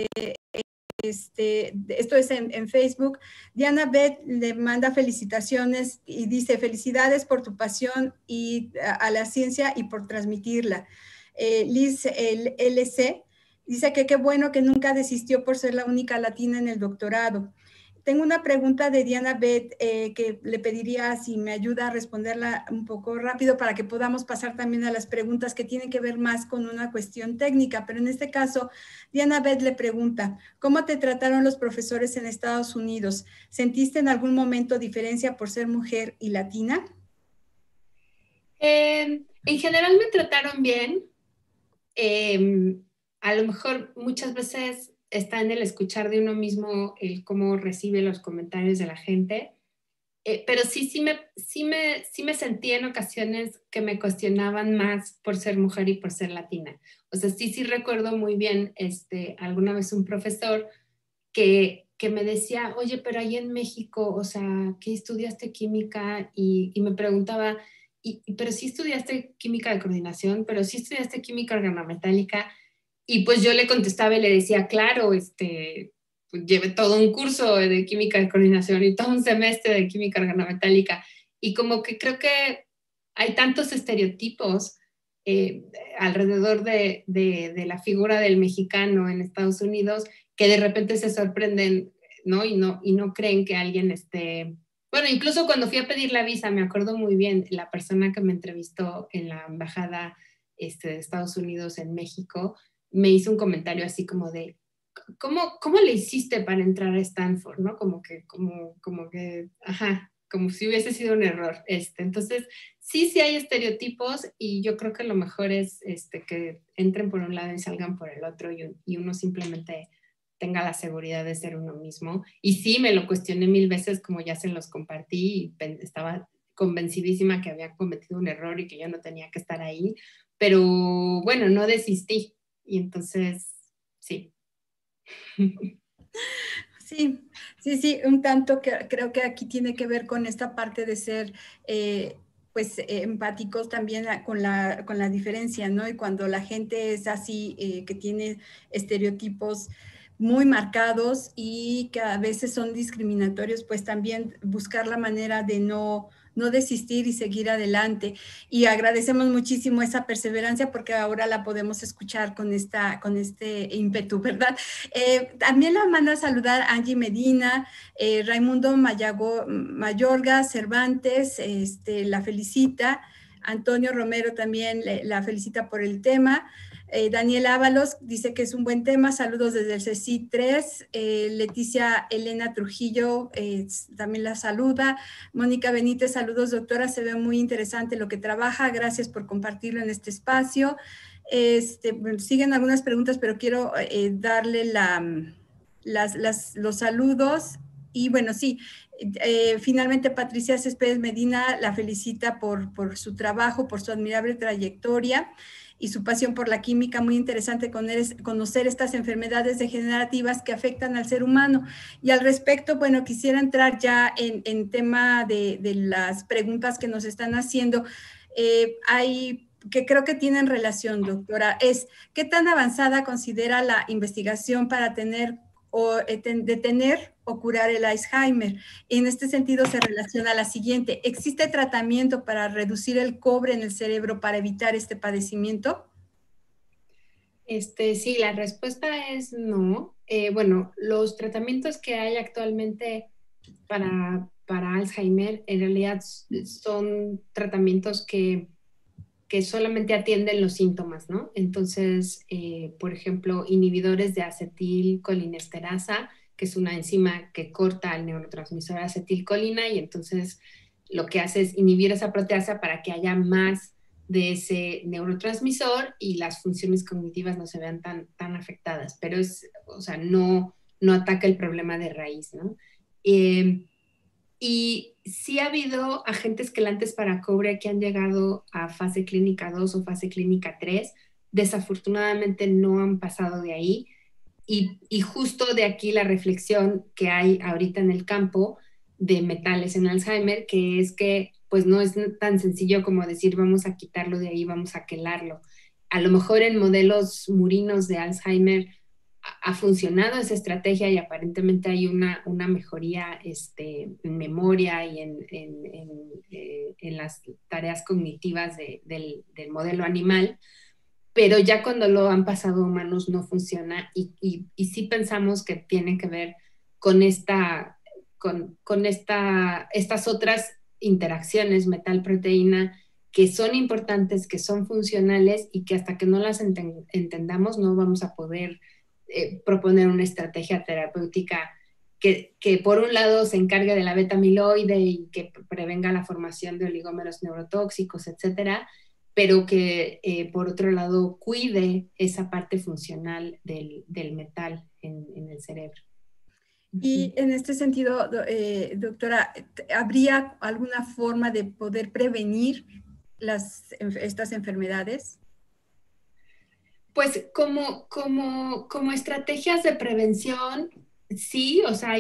esto es en Facebook. Diana Beth le manda felicitaciones y dice: felicidades por tu pasión a la ciencia y por transmitirla. Liz LC Dice que qué bueno que nunca desistió por ser la única latina en el doctorado. Tengo una pregunta de Diana Beth que le pediría si me ayuda a responderla un poco rápido para que podamos pasar también a las preguntas que tienen que ver más con una cuestión técnica. Pero en este caso, Diana Beth le pregunta, ¿cómo te trataron los profesores en Estados Unidos? ¿Sentiste en algún momento diferencia por ser mujer y latina? En general me trataron bien. A lo mejor muchas veces está en el escuchar de uno mismo el cómo recibe los comentarios de la gente, pero sí me sentí en ocasiones que me cuestionaban más por ser mujer y por ser latina. O sea, sí recuerdo muy bien alguna vez un profesor que me decía, oye, pero ahí en México, o sea, ¿qué estudiaste química? Y me preguntaba, pero sí estudiaste química de coordinación, pero sí estudiaste química organometálica. Y pues yo le contestaba y le decía, claro, pues llevé todo un curso de química de coordinación y todo un semestre de química organometálica. Y como que creo que hay tantos estereotipos eh, alrededor de la figura del mexicano en Estados Unidos que de repente se sorprenden, ¿no? Y no creen que alguien esté... Bueno, incluso cuando fui a pedir la visa, me acuerdo muy bien, la persona que me entrevistó en la embajada de Estados Unidos en México, me hizo un comentario así como de, ¿cómo le hiciste para entrar a Stanford? ¿No? Como que, ajá, como si hubiese sido un error. Entonces, sí hay estereotipos y yo creo que lo mejor es que entren por un lado y salgan por el otro y uno simplemente tenga la seguridad de ser uno mismo. Y sí, me lo cuestioné 1000 veces, como ya se los compartí, y estaba convencidísima que había cometido un error y que yo no tenía que estar ahí, pero bueno, no desistí. Y entonces, sí. Sí, sí, un tanto que creo que aquí tiene que ver con esta parte de ser, pues, empáticos también con la diferencia, ¿no? Y cuando la gente es así, que tiene estereotipos muy marcados y que a veces son discriminatorios, pues también buscar la manera de no desistir y seguir adelante. Y agradecemos muchísimo esa perseverancia porque ahora la podemos escuchar con este ímpetu, ¿verdad? También la manda a saludar Angie Medina, Raimundo Mayorga Cervantes, la felicita. Antonio Romero también la felicita por el tema. Daniel Ábalos dice que es un buen tema. Saludos desde el CECI 3. Leticia Elena Trujillo también la saluda. Mónica Benítez, saludos doctora. Se ve muy interesante lo que trabaja. Gracias por compartirlo en este espacio. Bueno, siguen algunas preguntas, pero quiero darle los saludos. Y bueno, sí, finalmente Patricia Céspedes Medina la felicita por su trabajo, por su admirable trayectoria y su pasión por la química. Muy interesante conocer estas enfermedades degenerativas que afectan al ser humano. Y al respecto, bueno, quisiera entrar ya en tema de las preguntas que nos están haciendo. Hay que creo que tienen relación, doctora, es qué tan avanzada considera la investigación para detener o curar el Alzheimer. En este sentido se relaciona la siguiente, ¿existe tratamiento para reducir el cobre en el cerebro para evitar este padecimiento? Sí, la respuesta es no. Bueno, los tratamientos que hay actualmente para Alzheimer en realidad son tratamientos que solamente atienden los síntomas, ¿no? Entonces, por ejemplo, inhibidores de acetilcolinesterasa, que es una enzima que corta el neurotransmisor acetilcolina y entonces lo que hace es inhibir esa proteasa para que haya más de ese neurotransmisor y las funciones cognitivas no se vean tan afectadas, pero o sea, no ataca el problema de raíz, ¿no? Y sí ha habido agentes quelantes para cobre que han llegado a fase clínica 2 o fase clínica 3. Desafortunadamente no han pasado de ahí. Y justo de aquí la reflexión que hay ahorita en el campo de metales en Alzheimer, que es que pues no es tan sencillo como decir vamos a quitarlo de ahí, vamos a quelarlo. A lo mejor en modelos murinos de Alzheimer ha funcionado esa estrategia y aparentemente hay una mejoría en memoria y en las tareas cognitivas del modelo animal, pero ya cuando lo han pasado a humanos no funciona y sí pensamos que tiene que ver con estas otras interacciones metal-proteína que son importantes, que son funcionales y que hasta que no las entendamos no vamos a poder proponer una estrategia terapéutica que por un lado se encargue de la beta-amiloide y que prevenga la formación de oligómeros neurotóxicos, etcétera, pero que por otro lado cuide esa parte funcional del metal en el cerebro. Y en este sentido, doctora, ¿habría alguna forma de poder prevenir estas enfermedades? Pues como estrategias de prevención, sí, o sea,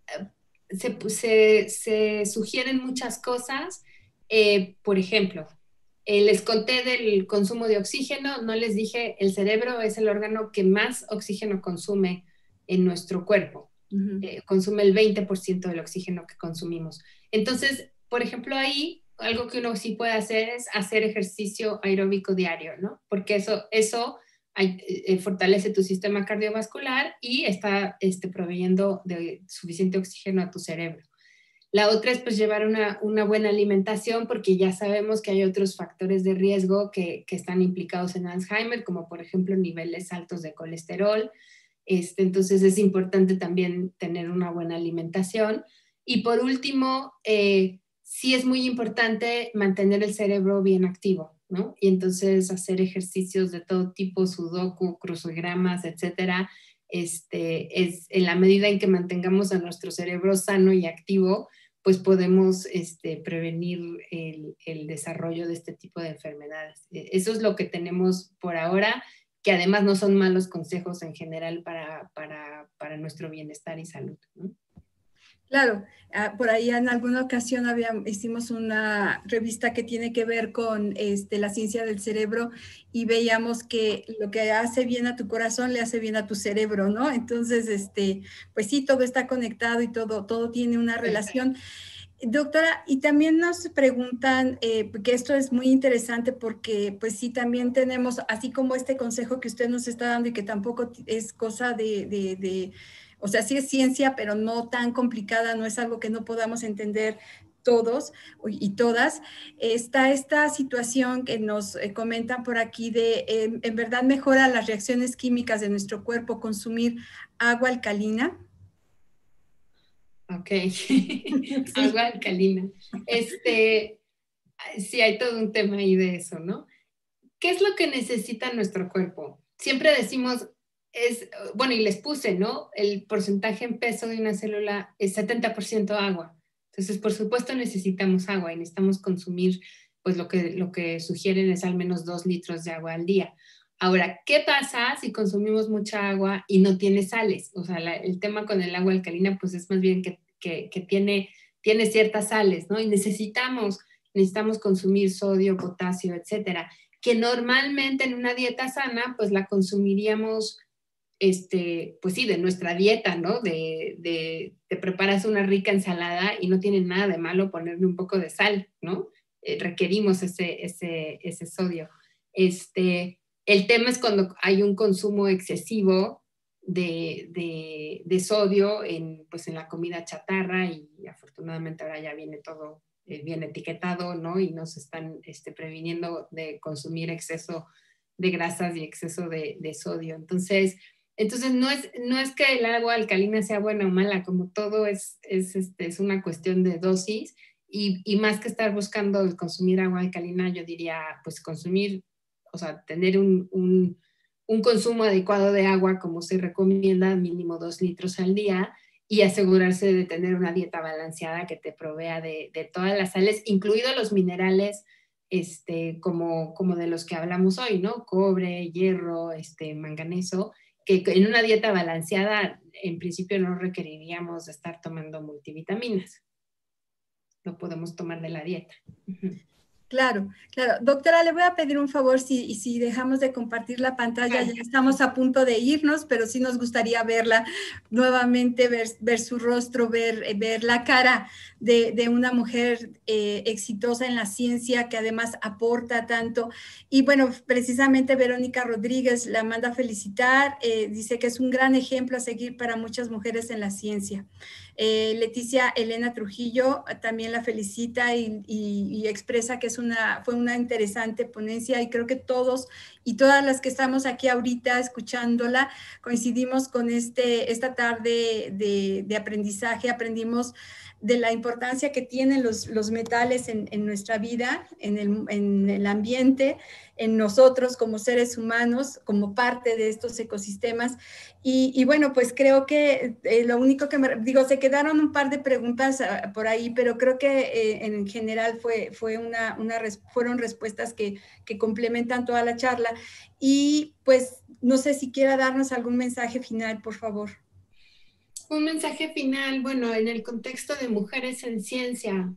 se sugieren muchas cosas. Por ejemplo, les conté del consumo de oxígeno, no les dije, el cerebro es el órgano que más oxígeno consume en nuestro cuerpo. Consume el 20% del oxígeno que consumimos. Entonces, por ejemplo, ahí algo que uno sí puede hacer es hacer ejercicio aeróbico diario, ¿no? Porque eso fortalece tu sistema cardiovascular y está proveyendo de suficiente oxígeno a tu cerebro. La otra es pues llevar una buena alimentación, porque ya sabemos que hay otros factores de riesgo que están implicados en Alzheimer, como por ejemplo niveles altos de colesterol. Entonces es importante también tener una buena alimentación. Y por último, sí es muy importante mantener el cerebro bien activo, ¿no? Y entonces hacer ejercicios de todo tipo, sudoku, crucigramas, etcétera. Es en la medida en que mantengamos a nuestro cerebro sano y activo, pues podemos prevenir el desarrollo de este tipo de enfermedades. Eso es lo que tenemos por ahora, que además no son malos consejos en general para nuestro bienestar y salud, ¿no? Claro, por ahí en alguna ocasión hicimos una revista que tiene que ver con la ciencia del cerebro y veíamos que lo que hace bien a tu corazón le hace bien a tu cerebro, ¿no? Entonces, pues sí, todo está conectado y todo tiene una relación. Doctora, y también nos preguntan, que esto es muy interesante porque pues sí, también tenemos, así como este consejo que usted nos está dando y que tampoco es cosa o sea, sí es ciencia, pero no tan complicada, no es algo que no podamos entender todos y todas. Está esta situación que nos comentan por aquí de, en verdad mejora las reacciones químicas de nuestro cuerpo consumir agua alcalina. Ok, Sí. agua alcalina. Sí, hay todo un tema ahí de eso, ¿no? ¿Qué es lo que necesita nuestro cuerpo? Siempre decimos, bueno, y les puse, ¿no? El porcentaje en peso de una célula es 70% agua. Entonces, por supuesto, necesitamos agua y necesitamos consumir, pues lo que sugieren es al menos 2 litros de agua al día. Ahora, ¿qué pasa si consumimos mucha agua y no tiene sales? O sea, el tema con el agua alcalina, pues es más bien que tiene ciertas sales, ¿no? Y necesitamos consumir sodio, potasio, etcétera, que normalmente en una dieta sana, pues la consumiríamos, pues sí, de nuestra dieta, ¿no? Te preparas una rica ensalada y no tiene nada de malo ponerle un poco de sal, ¿no? Requerimos ese sodio. El tema es cuando hay un consumo excesivo de sodio pues en la comida chatarra, y afortunadamente ahora ya viene todo bien etiquetado, ¿no? Y nos están previniendo de consumir exceso de grasas y exceso de sodio. Entonces no es que el agua alcalina sea buena o mala, como todo es una cuestión de dosis, y más que estar buscando el consumir agua alcalina, yo diría, pues consumir, o sea, tener un consumo adecuado de agua, como se recomienda, mínimo 2 litros al día, y asegurarse de tener una dieta balanceada que te provea de todas las sales, incluidos los minerales, como de los que hablamos hoy, ¿no? Cobre, hierro, manganeso, que en una dieta balanceada, en principio no requeriríamos de estar tomando multivitaminas. Lo podemos tomar de la dieta. Claro, claro. Doctora, le voy a pedir un favor si dejamos de compartir la pantalla, ya estamos a punto de irnos, pero sí nos gustaría verla nuevamente, ver su rostro, ver la cara de una mujer exitosa en la ciencia que además aporta tanto. Y bueno, precisamente Verónica Rodríguez la manda a felicitar, dice que es un gran ejemplo a seguir para muchas mujeres en la ciencia. Leticia Elena Trujillo también la felicita y expresa que fue una interesante ponencia y creo que todos y todas las que estamos aquí ahorita escuchándola coincidimos con esta tarde de aprendizaje. Aprendimos de la importancia que tienen los metales en nuestra vida, en el ambiente, en nosotros como seres humanos, como parte de estos ecosistemas. Y bueno, pues creo que lo único que digo, se quedaron un par de preguntas por ahí, pero creo que en general fueron respuestas que complementan toda la charla. Y pues no sé si quiera darnos algún mensaje final, por favor. Un mensaje final, bueno, en el contexto de mujeres en ciencia,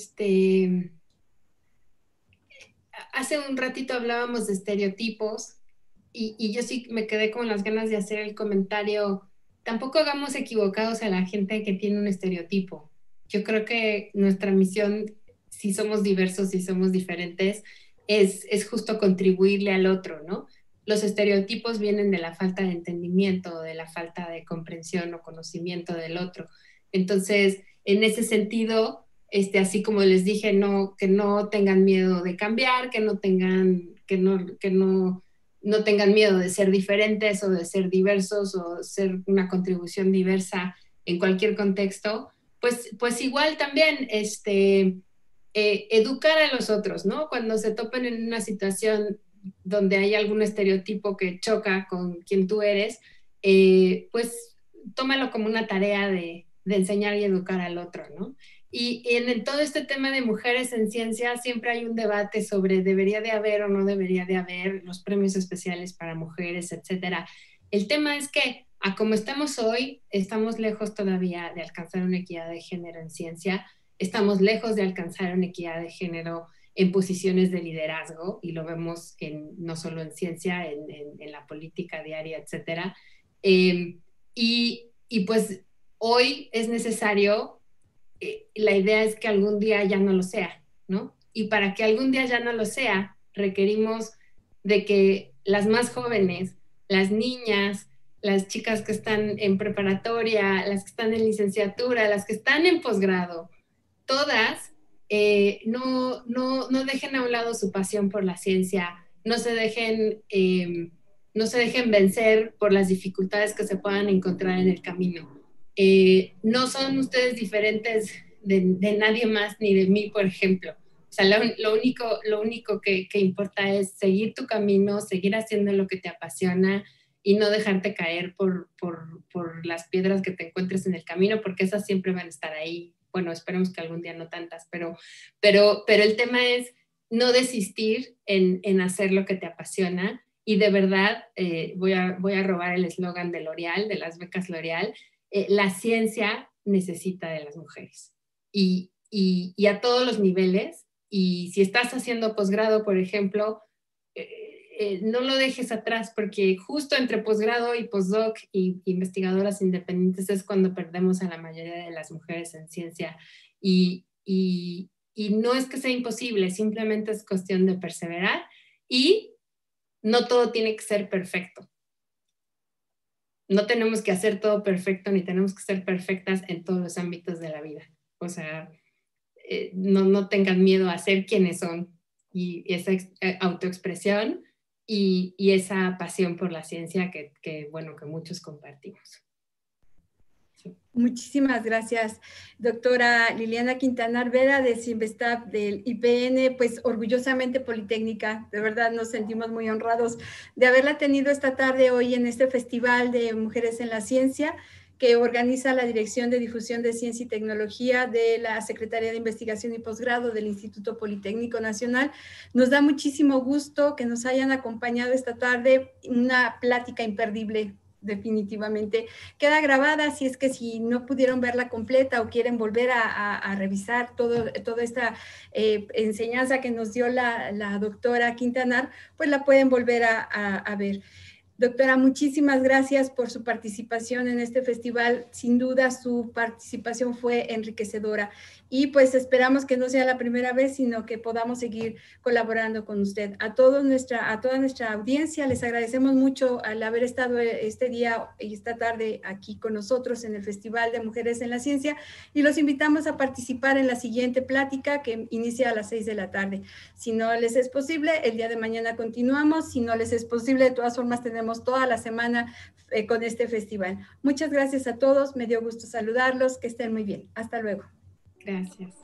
hace un ratito hablábamos de estereotipos y yo sí me quedé con las ganas de hacer el comentario, tampoco hagamos equivocados a la gente que tiene un estereotipo. Yo creo que nuestra misión, si somos diversos, si somos diferentes, es justo contribuirle al otro, ¿no? Los estereotipos vienen de la falta de entendimiento, de la falta de comprensión o conocimiento del otro. Entonces, en ese sentido, así como les dije, que no tengan miedo de cambiar, que no tengan miedo de ser diferentes o de ser diversos o ser una contribución diversa en cualquier contexto, pues igual también educar a los otros, ¿no? Cuando se topen en una situación donde hay algún estereotipo que choca con quien tú eres, pues tómalo como una tarea de enseñar y educar al otro, ¿no? Y en todo este tema de mujeres en ciencia siempre hay un debate sobre debería de haber o no debería de haber los premios especiales para mujeres, etcétera. El tema es que a como estamos hoy, estamos lejos todavía de alcanzar una equidad de género en ciencia, estamos lejos de alcanzar una equidad de género en posiciones de liderazgo y lo vemos no solo en ciencia, en la política diaria, etcétera. Y pues hoy es necesario, la idea es que algún día ya no lo sea, ¿no? Y para que algún día ya no lo sea, requerimos de que las más jóvenes, las niñas, las chicas que están en preparatoria, las que están en licenciatura, las que están en posgrado, todas no dejen a un lado su pasión por la ciencia, no se dejen vencer por las dificultades que se puedan encontrar en el camino. No son ustedes diferentes de nadie más ni de mí, por ejemplo. O sea, lo único que importa es seguir tu camino, seguir haciendo lo que te apasiona y no dejarte caer por las piedras que te encuentres en el camino, porque esas siempre van a estar ahí. Bueno, esperemos que algún día no tantas, pero el tema es no desistir en hacer lo que te apasiona. Y de verdad, voy a robar el eslogan de L'Oréal, de las becas L'Oréal, la ciencia necesita de las mujeres y a todos los niveles. Y si estás haciendo posgrado, por ejemplo, no lo dejes atrás, porque justo entre posgrado y postdoc y investigadoras independientes es cuando perdemos a la mayoría de las mujeres en ciencia. Y no es que sea imposible, simplemente es cuestión de perseverar y no todo tiene que ser perfecto. No tenemos que hacer todo perfecto ni tenemos que ser perfectas en todos los ámbitos de la vida. O sea, no tengan miedo a ser quienes son y esa autoexpresión y esa pasión por la ciencia que muchos compartimos. Sí. Muchísimas gracias, doctora Liliana Quintanar Vera de CIMBESTAB del IPN, pues orgullosamente Politécnica. De verdad nos sentimos muy honrados de haberla tenido esta tarde hoy en este Festival de Mujeres en la Ciencia que organiza la Dirección de Difusión de Ciencia y Tecnología de la Secretaría de Investigación y Posgrado del Instituto Politécnico Nacional. Nos da muchísimo gusto que nos hayan acompañado esta tarde, una plática imperdible. definitivamente queda grabada, así es que si no pudieron verla completa o quieren volver a revisar toda esta enseñanza que nos dio la doctora Quintanar, pues la pueden volver a ver. Doctora, muchísimas gracias por su participación en este festival. Sin duda, su participación fue enriquecedora y pues esperamos que no sea la primera vez, sino que podamos seguir colaborando con usted. A toda nuestra audiencia les agradecemos mucho al haber estado este día y esta tarde aquí con nosotros en el Festival de Mujeres en la Ciencia y los invitamos a participar en la siguiente plática que inicia a las 6 de la tarde. Si no les es posible, el día de mañana continuamos. Si no les es posible, de todas formas tenemos toda la semana con este festival. Muchas gracias a todos, me dio gusto saludarlos, que estén muy bien. Hasta luego. Gracias.